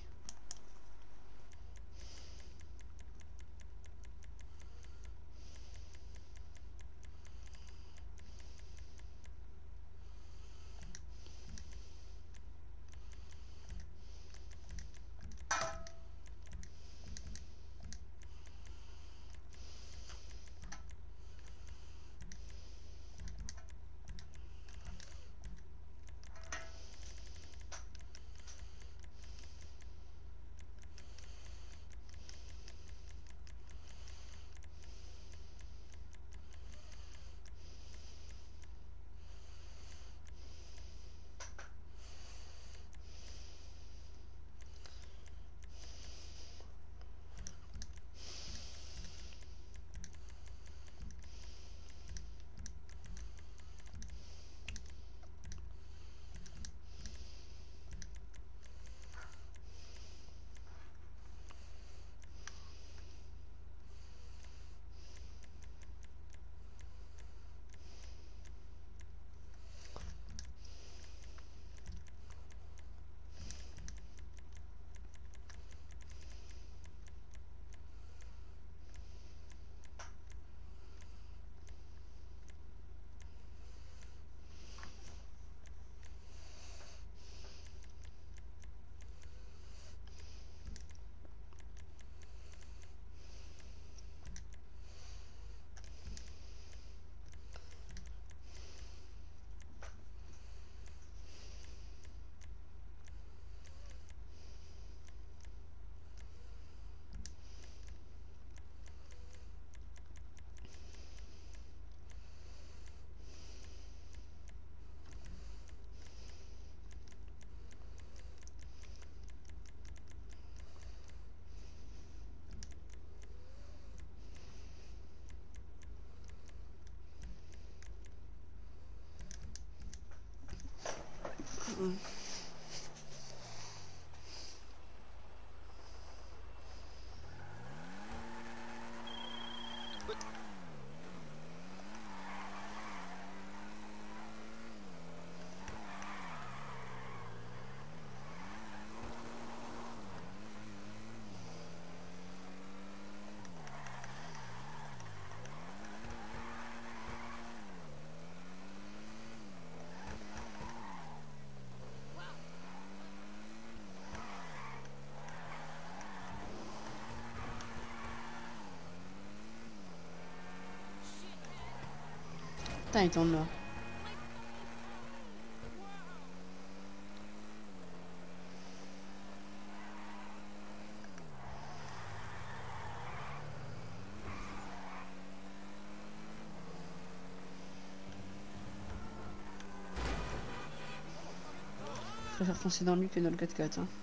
Putain, il tourne là. Je préfère foncer dans lui que dans le 4x4. Hein.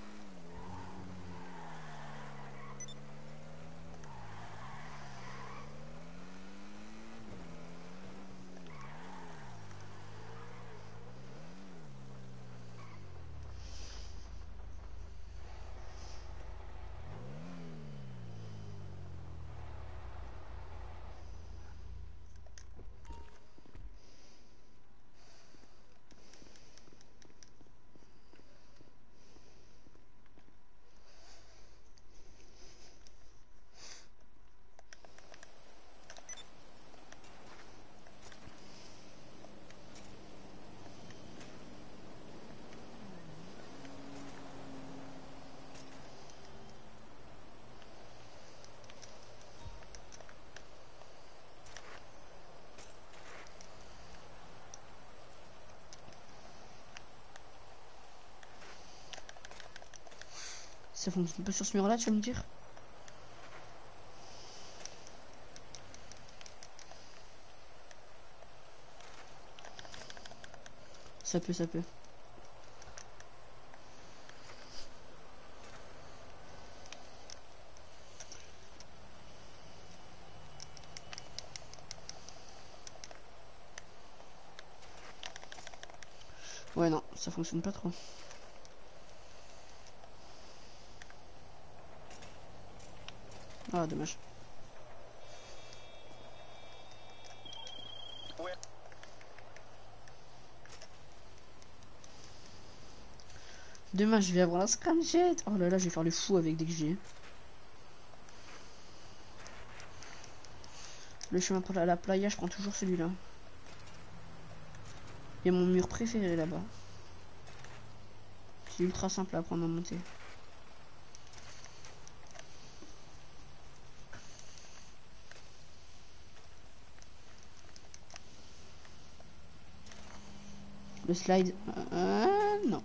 Ça fonctionne pas sur ce mur là, tu vas me dire? Ça peut, ça peut. Ouais, non, ça fonctionne pas trop. Ah, dommage. Demain, je vais avoir la scramjet. Oh là là, je vais faire le fou avec dès que j'ai. Le chemin pour la playa, je prends toujours celui-là. Il y a mon mur préféré là-bas. C'est ultra simple à apprendre à monter. Le slide. Non.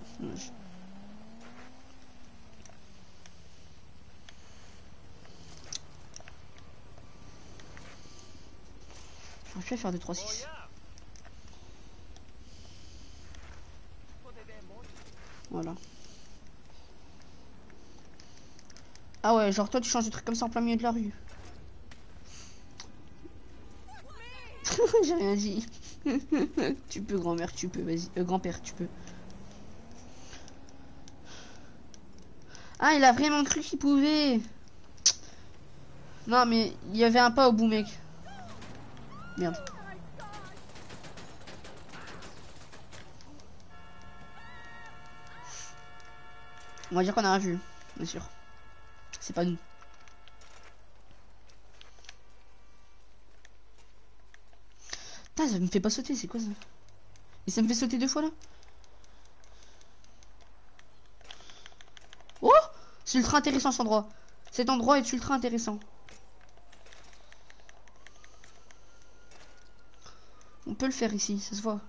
Je vais faire 2, 3, 6. Voilà. Ah ouais, genre toi tu changes de truc comme ça en plein milieu de la rue. J'ai rien dit. Tu peux, grand-mère, tu peux, vas-y. Grand-père, tu peux. Ah, il a vraiment cru qu'il pouvait. Non, mais il y avait un pas au bout, mec. Merde. On va dire qu'on a un vu, bien sûr. C'est pas nous. Putain, ça me fait pas sauter, c'est quoi ça? Et ça me fait sauter 2 fois là? Oh! C'est ultra intéressant cet endroit. Cet endroit est ultra intéressant. On peut le faire ici, ça se voit.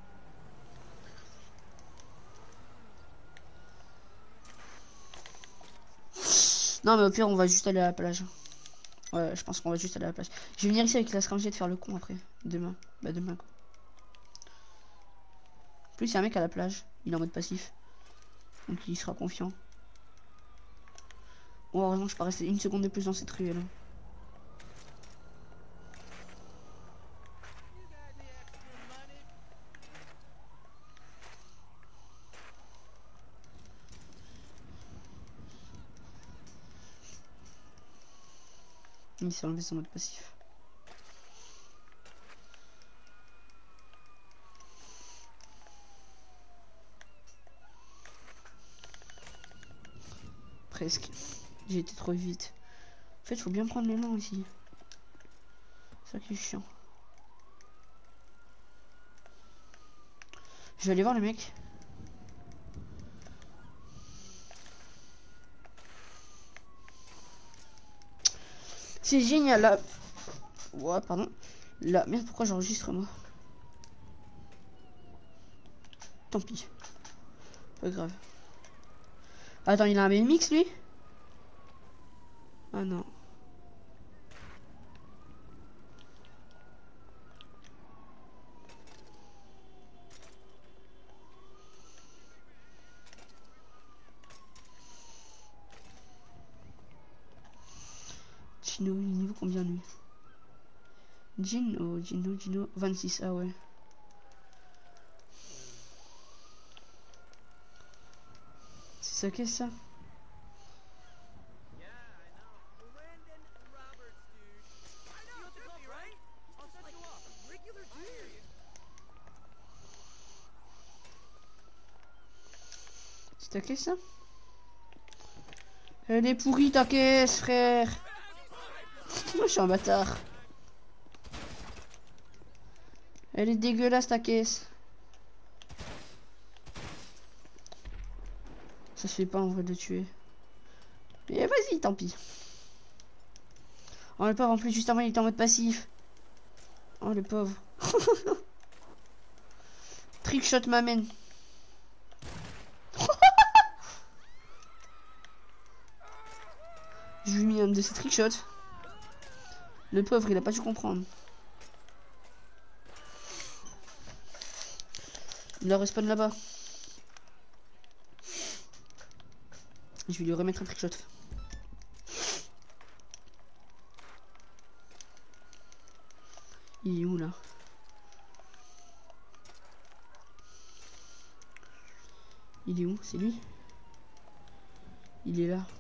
Non mais au pire on va juste aller à la plage. Ouais, je pense qu'on va juste aller à la plage. Je vais venir ici avec la scramjet de faire le con après. Demain. Bah demain quoi. En plus il y a un mec à la plage. Il est en mode passif. Donc il sera confiant. Oh, heureusement je peux rester 1 seconde de plus dans cette ruelle. Il s'est enlevé son mode passif. Presque. J'ai été trop vite. En fait, faut bien prendre l'élan ici. C'est ça qui est chiant. Je vais aller voir le mec. C'est génial là. Ouais, pardon. Là, merde, pourquoi j'enregistre moi? Tant pis. Pas grave. Attends, il a un BMX lui? Ah non. Gino, il est niveau combien lui? Gino, 26, ah ouais. C'est ça qu'est-ce ça? C'est ta caisse ça? Elle est pourrie ta caisse frère. Moi je suis un bâtard. Elle est dégueulasse ta caisse. Ça se fait pas en vrai de tuer. Mais vas-y, tant pis. Oh le pauvre, en plus juste avant il était en mode passif. Oh le pauvre. Trickshot m'amène. je lui ai mis un de ses trickshots. Le pauvre, il a pas su comprendre. Il a respawn là-bas. Je vais lui remettre un trickshot. Il est où là? Il est où? C'est lui? Il est là.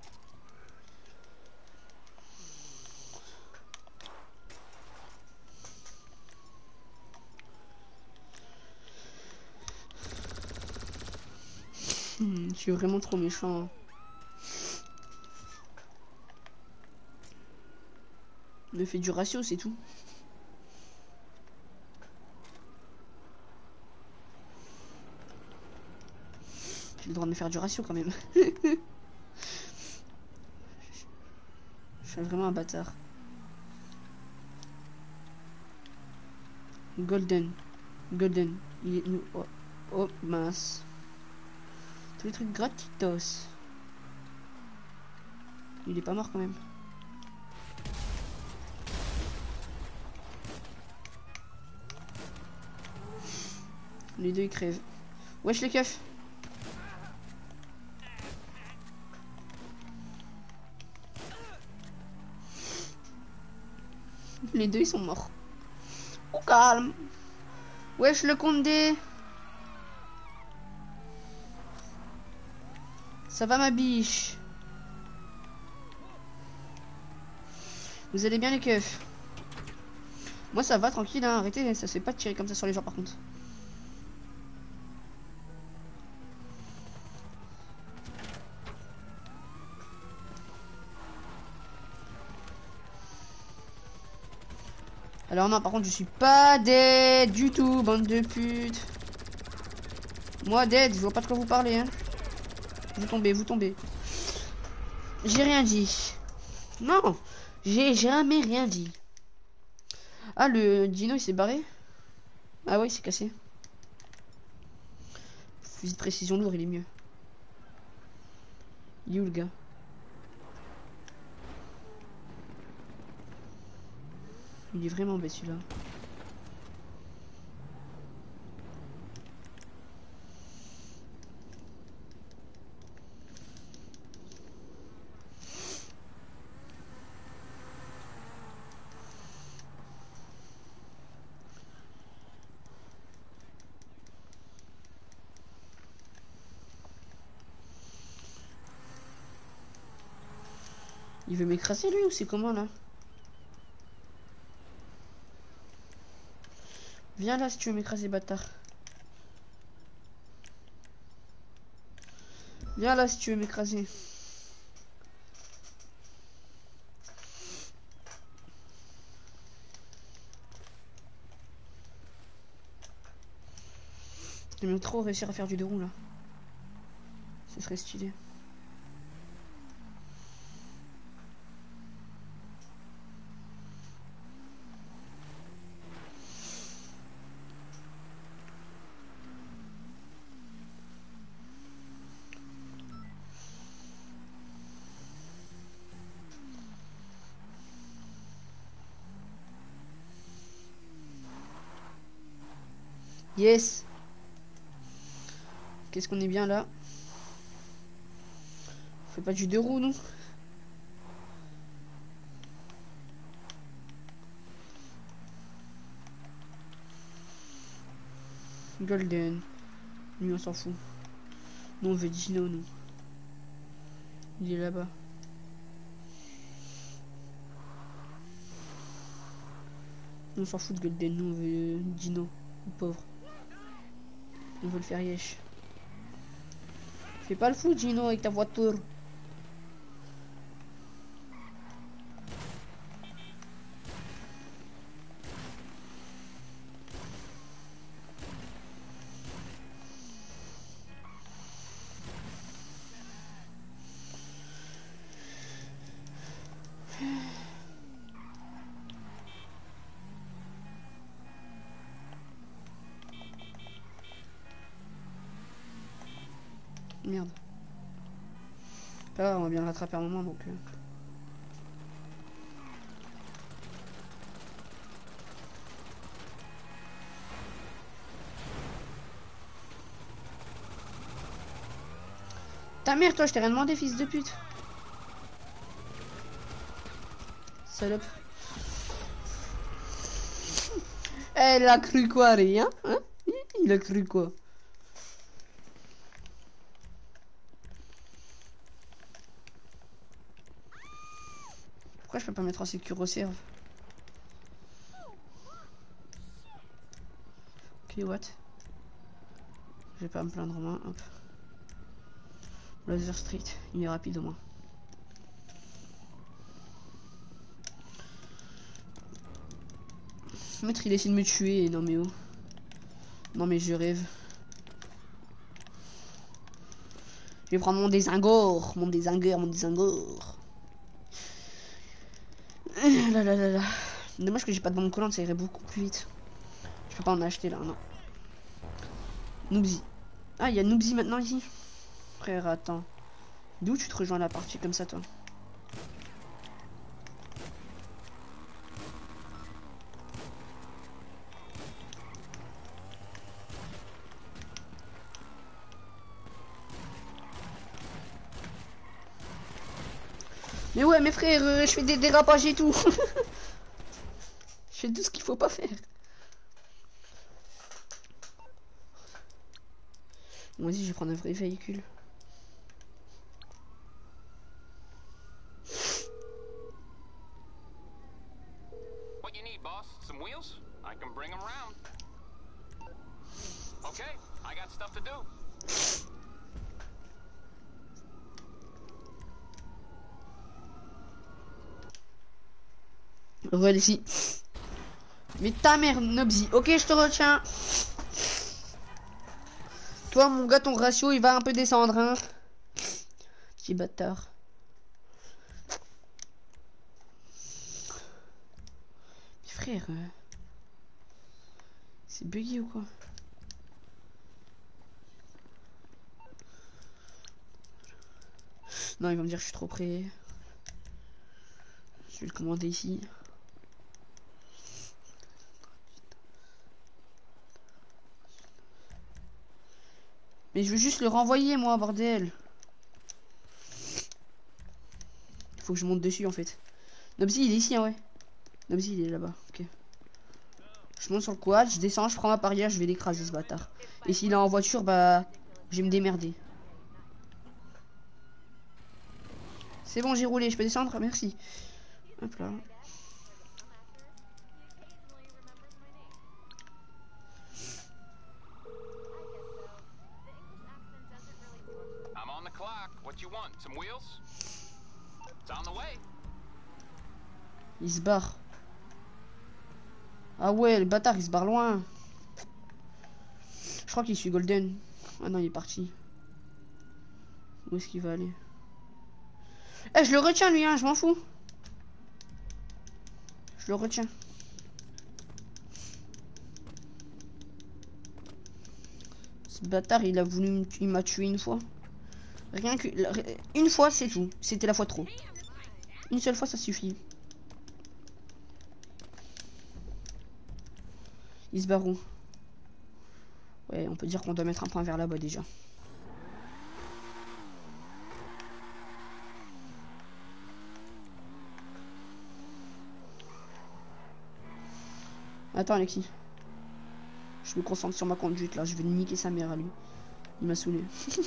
Je suis vraiment trop méchant. Hein. Me fait du ratio, c'est tout. J'ai le droit de me faire du ratio quand même. Je suis vraiment un bâtard. Golden. Golden. Il est... Oh, oh mince. Tous les trucs gratuitos. Il est pas mort quand même. Les deux ils crèvent. Wesh les keufs. Les deux ils sont morts. Au calme. Wesh le condé. Ça va ma biche? Vous allez bien les keufs? Moi ça va tranquille hein, arrêtez, ça se fait pas de tirer comme ça sur les gens par contre. Alors non par contre je suis pas dead du tout, bande de putes. Moi dead, je vois pas de quoi vous parlez hein. Vous tombez, vous tombez. J'ai rien dit. Non, j'ai jamais rien dit. Ah le dino il s'est barré. Ah ouais il s'est cassé. Fusil de précision lourd il est mieux. Il est où le gars? Il est vraiment bête celui-là. Il veut m'écraser lui ou c'est comment là? Viens là si tu veux m'écraser bâtard. Viens là si tu veux m'écraser. J'aimerais trop réussir à faire du 2 roues là. Ce serait stylé. Yes. Qu'est-ce qu'on est bien là? On fait pas du 2 roues non? Golden. Lui on s'en fout. Nous on veut Dino nous. Il est là-bas. On s'en fout de Golden, nous on veut Dino. Le pauvre. On veut le faire yesh. Fais pas le fou Dino avec ta voiture. Merde. Là, on va bien le rattraper un moment donc. Ta mère, toi, je t'ai rien demandé, fils de pute. Salope. Elle a cru quoi, rien, hein? Il a cru quoi? Pourquoi je peux pas mettre en sécurité serve? Ok, what? Je vais pas me plaindre moins. Hop. Laser Street, il est rapide au moins. Maître, il essaie de me tuer. Non mais oh. Non mais je rêve. Je vais prendre mon désingour. Mon désingueur, mon désingour. Là là là là. Dommage que j'ai pas de bombe collante, ça irait beaucoup plus vite. Je peux pas en acheter là, non. Noobsy. Ah, il y a Noobsy maintenant ici. Frère, attends. D'où tu te rejoins la partie comme ça, toi? Mais ouais, mes frères, je fais des dérapages et tout. Je fais tout ce qu'il faut pas faire. Bon, vas-y, je vais prendre un vrai véhicule. What you need, boss? Some wheels? I can bring them round. Okay, I got stuff to do. Voilà ici. Mais ta mère, Nobsy. Ok, je te retiens. Toi, mon gars, ton ratio, il va un peu descendre, hein. Petit bâtard. Frère, c'est bugué ou quoi? Non, il va me dire que je suis trop près. Je vais le commander ici. Mais je veux juste le renvoyer, moi, bordel. Il faut que je monte dessus, en fait. Nobsy, il est ici, hein, ouais. Nobsy, il est là-bas, ok. Je monte sur le quad, je descends, je prends ma barrière, je vais l'écraser, ce bâtard. Et s'il est en voiture, bah, je vais me démerder. C'est bon, j'ai roulé, je peux descendre, merci. Hop là. I'm on the clock. What you want? Some wheels? It's on the way. Il se barre. Ah ouais, le bâtard, il se barre loin. Je crois qu'il suit Golden. Ah non, il est parti. Où est-ce qu'il va aller? Eh, je le retiens, lui, hein, je m'en fous. Je le retiens. Ce bâtard, il a voulu il m'a tué une fois. Rien que... Une fois, c'est tout. C'était la fois trop. Une seule fois, ça suffit. Il se barre où? Ouais, on peut dire qu'on doit mettre un point vers là-bas déjà. Attends, Alexis. Je me concentre sur ma conduite là. Je vais niquer sa mère à lui. Il m'a saoulé.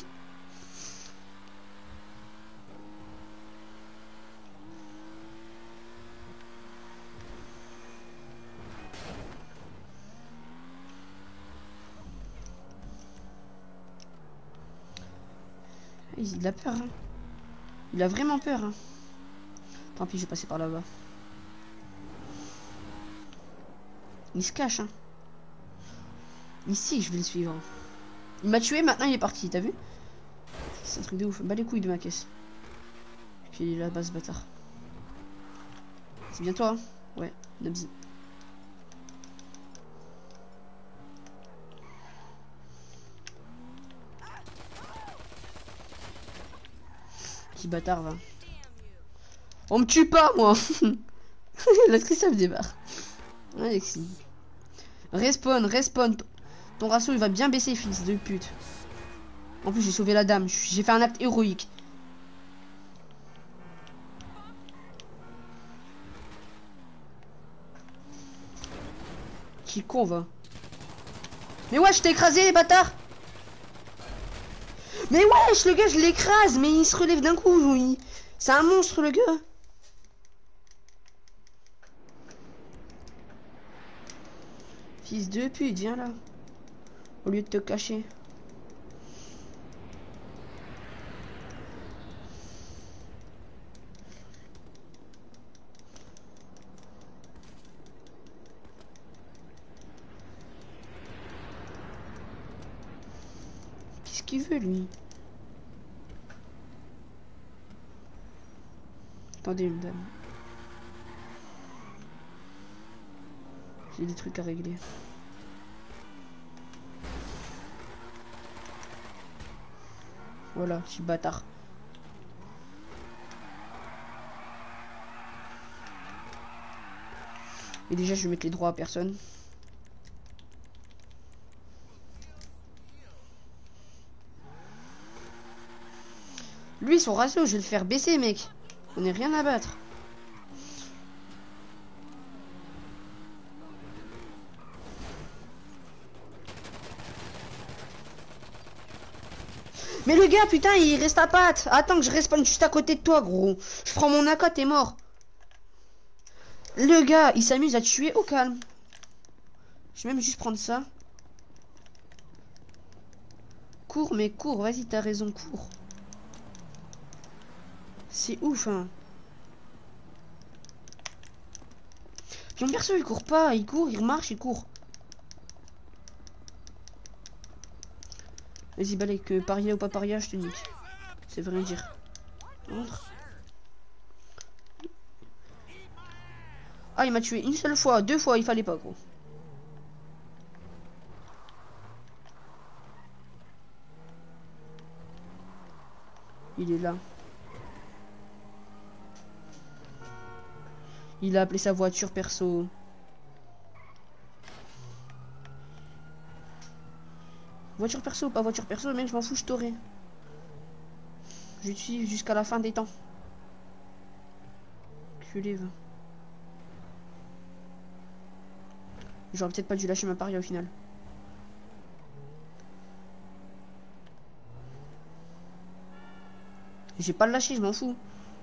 Il a peur, hein. Il a vraiment peur, hein. Tant pis, je vais passer par là-bas. Il se cache, hein. Ici, je vais le suivre. Il m'a tué, maintenant il est parti, t'as vu? C'est un truc de ouf. Bah les couilles de ma caisse. Puis il est là-bas, ce bâtard. C'est bien toi, hein? Ouais, Nobsy. Petit bâtard, va. On me tue pas, moi. La triste, ça me débarre. Alexis. Respawn, respawn. Ton ratio, il va bien baisser, fils de pute. En plus, j'ai sauvé la dame. J'ai fait un acte héroïque. Qui con va. Mais ouais, je t'ai écrasé, les bâtards. Mais wesh, le gars, je l'écrase. Mais il se relève d'un coup. C'est un monstre, le gars. Fils de pute, viens là. Au lieu de te cacher. Qu'est-ce qu'il veut, lui? Attendez, une dame. J'ai des trucs à régler. Voilà, petit bâtard. Et déjà, je vais mettre les droits à personne. Lui, son ratio, je vais le faire baisser, mec. On n'est rien à battre. Mais le gars, putain, il reste à patte. Attends que je respawn juste à côté de toi, gros. Je prends mon AK, t'es mort. Le gars, il s'amuse à tuer au calme. Je vais même juste prendre ça. Cours, mais cours. Vas-y, t'as raison, cours. C'est ouf, hein. Puis mon perso, il court pas. Il court, il marche, il court. Vas-y, balai, que paria ou pas paria, je te nique. C'est vrai dire. Entre. Ah, il m'a tué une seule fois, 2 fois, il fallait pas, gros. Il est là. Il a appelé sa voiture perso. Voiture perso ou pas voiture perso, mec, je m'en fous, je t'aurai. Je suis jusqu'à la fin des temps. Culé, va. J'aurais peut-être pas dû lâcher ma paria au final. J'ai pas le lâcher, je m'en fous.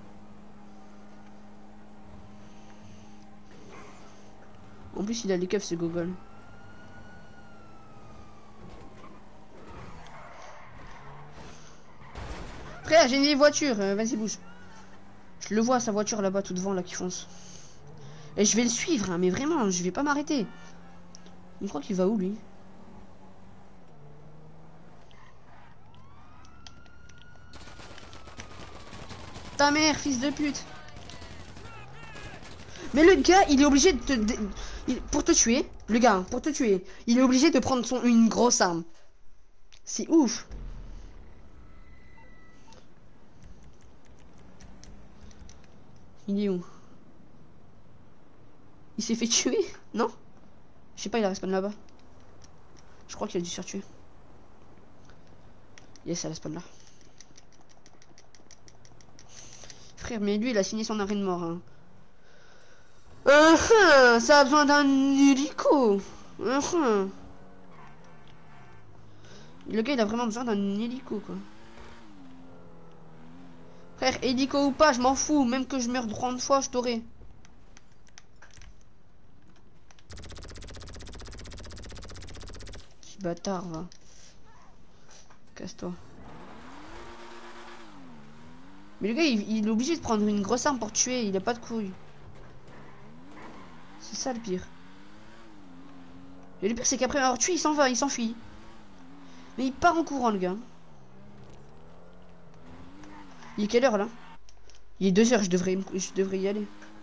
En plus, il a les keufs, ce gogol. Frère, j'ai une voiture, vas-y, bouge. Je le vois, sa voiture là-bas, tout devant, là, qui fonce. Et je vais le suivre, hein, mais vraiment, je vais pas m'arrêter. Il croit qu'il va où, lui? Ta mère, fils de pute. Mais le gars, il est obligé de te... pour te tuer, le gars, pour te tuer, il est obligé de prendre une grosse arme. C'est ouf. Il est où? Il s'est fait tuer? Non? Je sais pas, il a respawn là-bas. Je crois qu'il a dû se faire tuer. Yes, il respawn là. Frère, mais lui, il a signé son arrêt de mort. Hein. Ça a besoin d'un hélico. Le gars, il a vraiment besoin d'un hélico, quoi. Frère, hélico ou pas, je m'en fous. Même que je meure 30 fois, je t'aurai. Petit bâtard, va. Casse-toi. Mais le gars, il est obligé de prendre une grosse arme pour tuer. Il a pas de couilles. C'est ça le pire. Et le pire, c'est qu'après avoir tué, il s'en va, il s'enfuit. Mais il part en courant, le gars. Il est quelle heure, là? Il est 2 heures, je devrais y aller.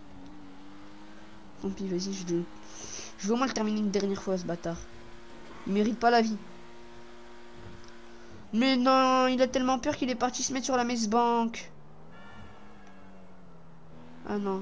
Tant pis, vas-y, je veux au moins le terminer une dernière fois, ce bâtard. Il mérite pas la vie. Mais non, il a tellement peur qu'il est parti se mettre sur la messe banque. Ah non.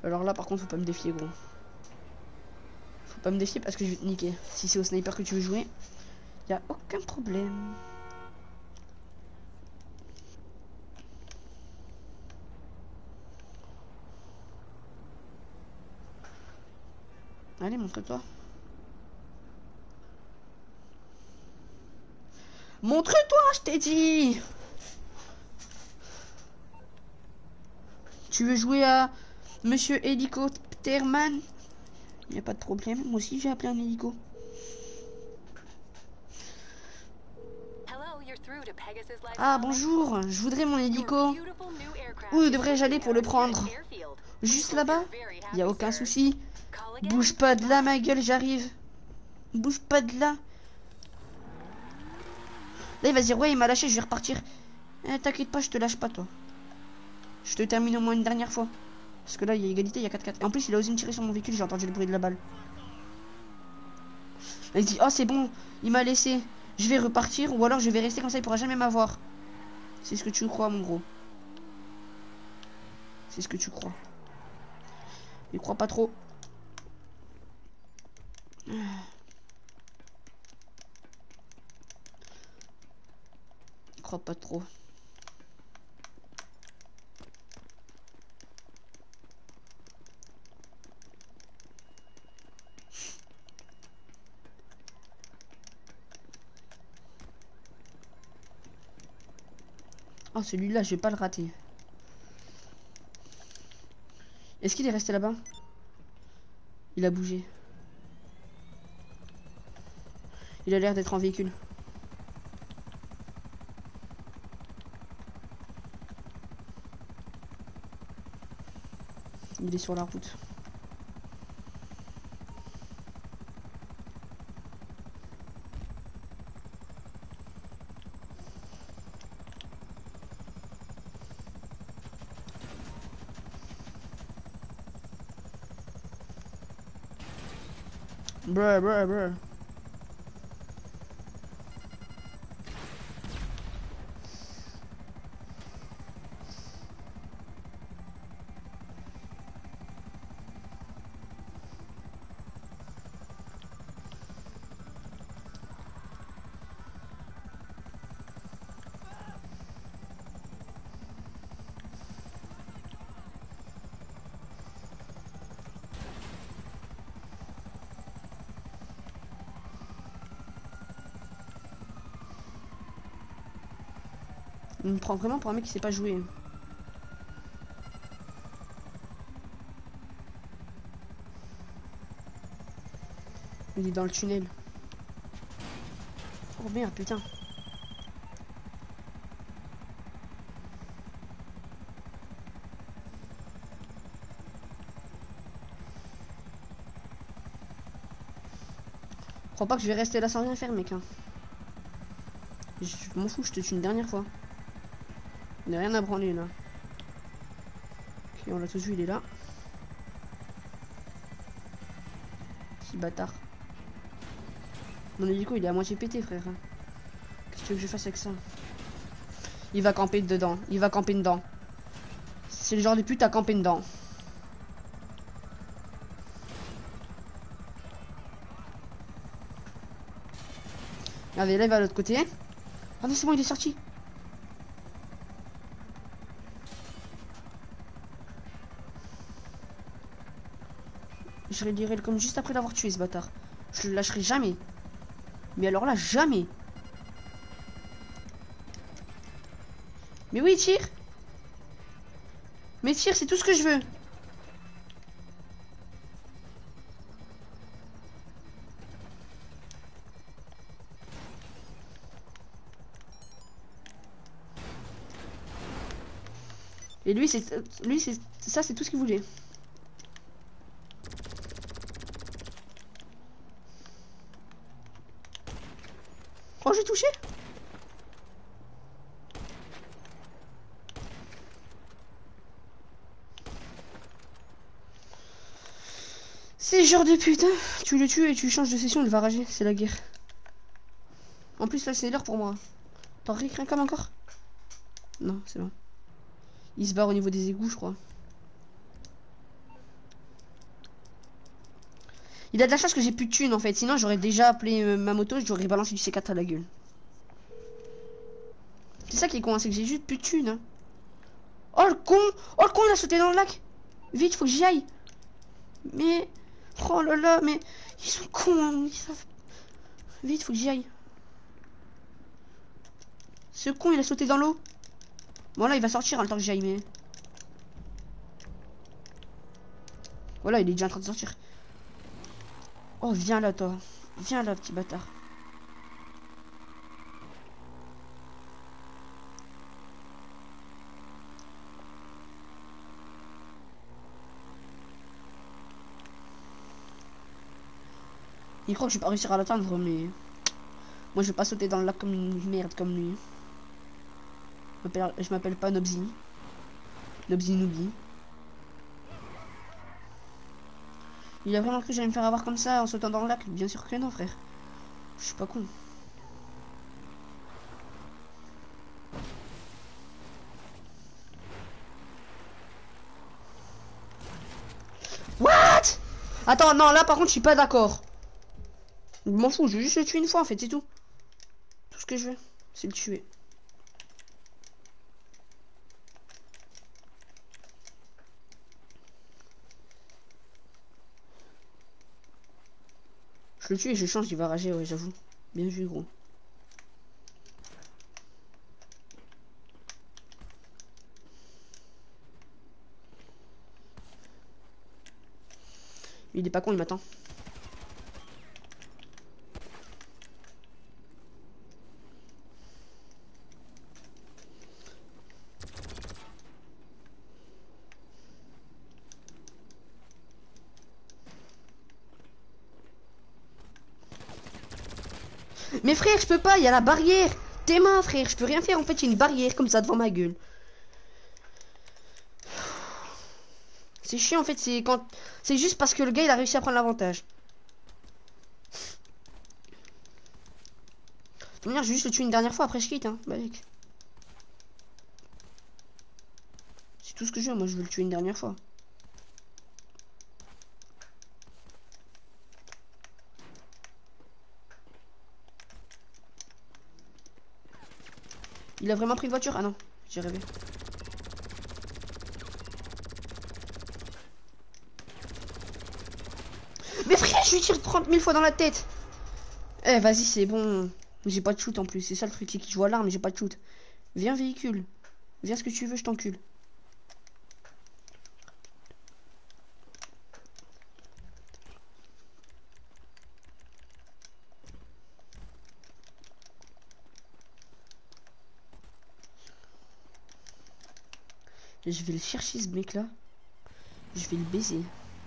Alors là, par contre, faut pas me défier, gros. Faut pas me défier parce que je vais te niquer. Si c'est au sniper que tu veux jouer, y a aucun problème. Allez, montre-toi. Montre-toi, je t'ai dit. Tu veux jouer à Monsieur Hélicopterman? Il n'y a pas de problème. Moi aussi, j'ai appelé un hélico. Ah, bonjour. Je voudrais mon hélico. Où devrais-je aller pour le prendre? Juste là-bas? Il n'y a aucun souci. Bouge pas de là, ma gueule, j'arrive. Bouge pas de là. Là, il va se dire, ouais, il m'a lâché, je vais repartir. T'inquiète pas, je te lâche pas, toi. Je te termine au moins une dernière fois. Parce que là, il y a égalité, il y a 4-4. Et en plus, il a osé me tirer sur mon véhicule, j'ai entendu le bruit de la balle. Là, il se dit, oh, c'est bon, il m'a laissé. Je vais repartir, ou alors je vais rester comme ça, il pourra jamais m'avoir. C'est ce que tu crois, mon gros. C'est ce que tu crois. Mais crois pas trop. Crois pas trop. Oh, celui-là, je vais pas le rater. Est-ce qu'il est resté là-bas? Il a bougé. Il a l'air d'être en véhicule. Il est sur la route. Bruh, bruh, bruh. Il me prend vraiment pour un mec qui sait pas jouer. Il est dans le tunnel. Oh merde, putain. Je crois pas que je vais rester là sans rien faire, mec. Hein. Je m'en fous, je te tue une dernière fois. Il n'y a rien à branler là. Ok, on l'a tous vu, il est là. Petit bâtard. Mon hélico, il est à moitié pété, frère. Qu'est-ce que tu veux que je fasse avec ça? Il va camper dedans. Il va camper dedans. C'est le genre de pute à camper dedans. Regardez, là, il va à l'autre côté. Ah non, c'est bon, il est sorti. Je rédirai le comme juste après l'avoir tué, ce bâtard. Je le lâcherai jamais. Mais alors là, jamais. Mais oui, tire. Mais tire, c'est tout ce que je veux. Et lui, c'est ça, c'est tout ce qu'il voulait. Oh, j'ai touché. C'est genre de putain. Tu le tues et tu changes de session, il va rager. C'est la guerre. En plus, là, c'est l'heure pour moi. T'en rien comme encore? Non, c'est bon. Il se barre au niveau des égouts, je crois. Il a de la chance que j'ai plus de thunes en fait. Sinon, j'aurais déjà appelé ma moto, j'aurais balancé du C4 à la gueule. C'est ça qui est con, hein, c'est que j'ai juste plus de thunes. Hein. Oh le con! Oh le con, il a sauté dans le lac! Vite, faut que j'y aille! Mais. Oh là là, mais. Ils sont cons, hein, ils savent. Vite, faut que j'y aille. Ce con, il a sauté dans l'eau. Bon, là, il va sortir en le temps que j'y aille, mais. Voilà, il est déjà en train de sortir. Oh, viens là, toi. Viens là, petit bâtard. Il croit que je vais pas réussir à l'atteindre, mais. Moi, je vais pas sauter dans le lac comme une merde comme lui. Je m'appelle pas Nobzy. Nobzy Nooby. Il a vraiment cru que j'allais me faire avoir comme ça en sautant dans le lac? Bien sûr que non, frère. Je suis pas con. What? Attends, non, là par contre, je suis pas d'accord. Je m'en fous, je veux juste le tuer une fois en fait, c'est tout. Tout ce que je veux, c'est le tuer. Je le tue et je change, il va rager, ouais, j'avoue. Bien vu, gros. Il est pas con, il m'attend. Mais frère, je peux pas, il y a la barrière. Tes mains, frère, je peux rien faire. En fait, il y a une barrière comme ça devant ma gueule. C'est chiant en fait, c'est quand. C'est juste parce que le gars il a réussi à prendre l'avantage. De toute manière, je vais juste le tuer une dernière fois, après je quitte, hein. Bah, mec. C'est tout ce que je veux, moi je veux le tuer une dernière fois. Il a vraiment pris une voiture? Ah non, j'ai rêvé. Mais frère, je lui tire 30 000 fois dans la tête. Eh, vas-y, c'est bon. J'ai pas de shoot en plus, c'est ça le truc, c'est que je vois l'arme, mais j'ai pas de shoot. Viens, véhicule. Viens ce que tu veux, je t'encule. Je vais le chercher ce mec là. Je vais le baiser.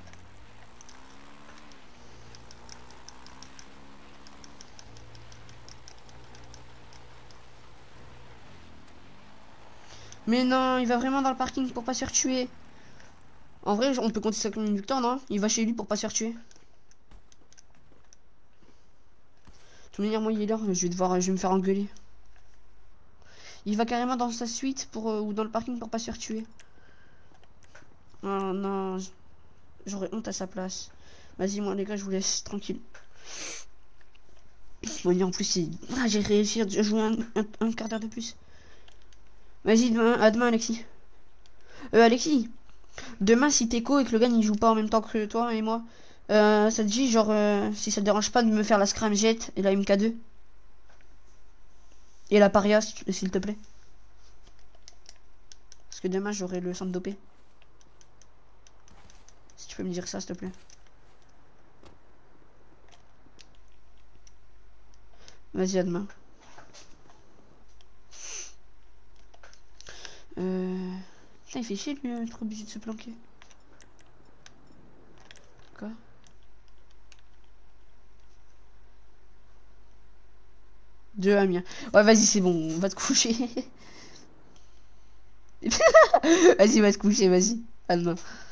Mais non, il va vraiment dans le parking pour pas se faire tuer. En vrai, on peut compter ça comme une victoire, non? Il va chez lui pour pas se faire tuer. De toute manière, moi il est là, je vais me faire engueuler. Il va carrément dans sa suite pour ou dans le parking pour pas se faire tuer. Oh non, j'aurais honte à sa place. Vas-y, moi les gars, je vous laisse tranquille. Bon, en plus, j'ai réussi à jouer un quart d'heure de plus. Vas-y, à demain, Alexis. Alexis, demain, si t'es co et que le gars il joue pas en même temps que toi et moi, ça te dit, genre, si ça te dérange pas de me faire la Scram Jet et la MK2 et la Paria, s'il te plaît. Parce que demain, j'aurai le centre dopé. Si tu peux me dire ça, s'il te plaît. Vas-y, à demain. Putain, il fait chier lui, être obligé de se planquer. Quoi? Deux Amiens. Ouais, vas-y, c'est bon, on va te coucher. Vas-y, va te coucher, vas-y. À demain.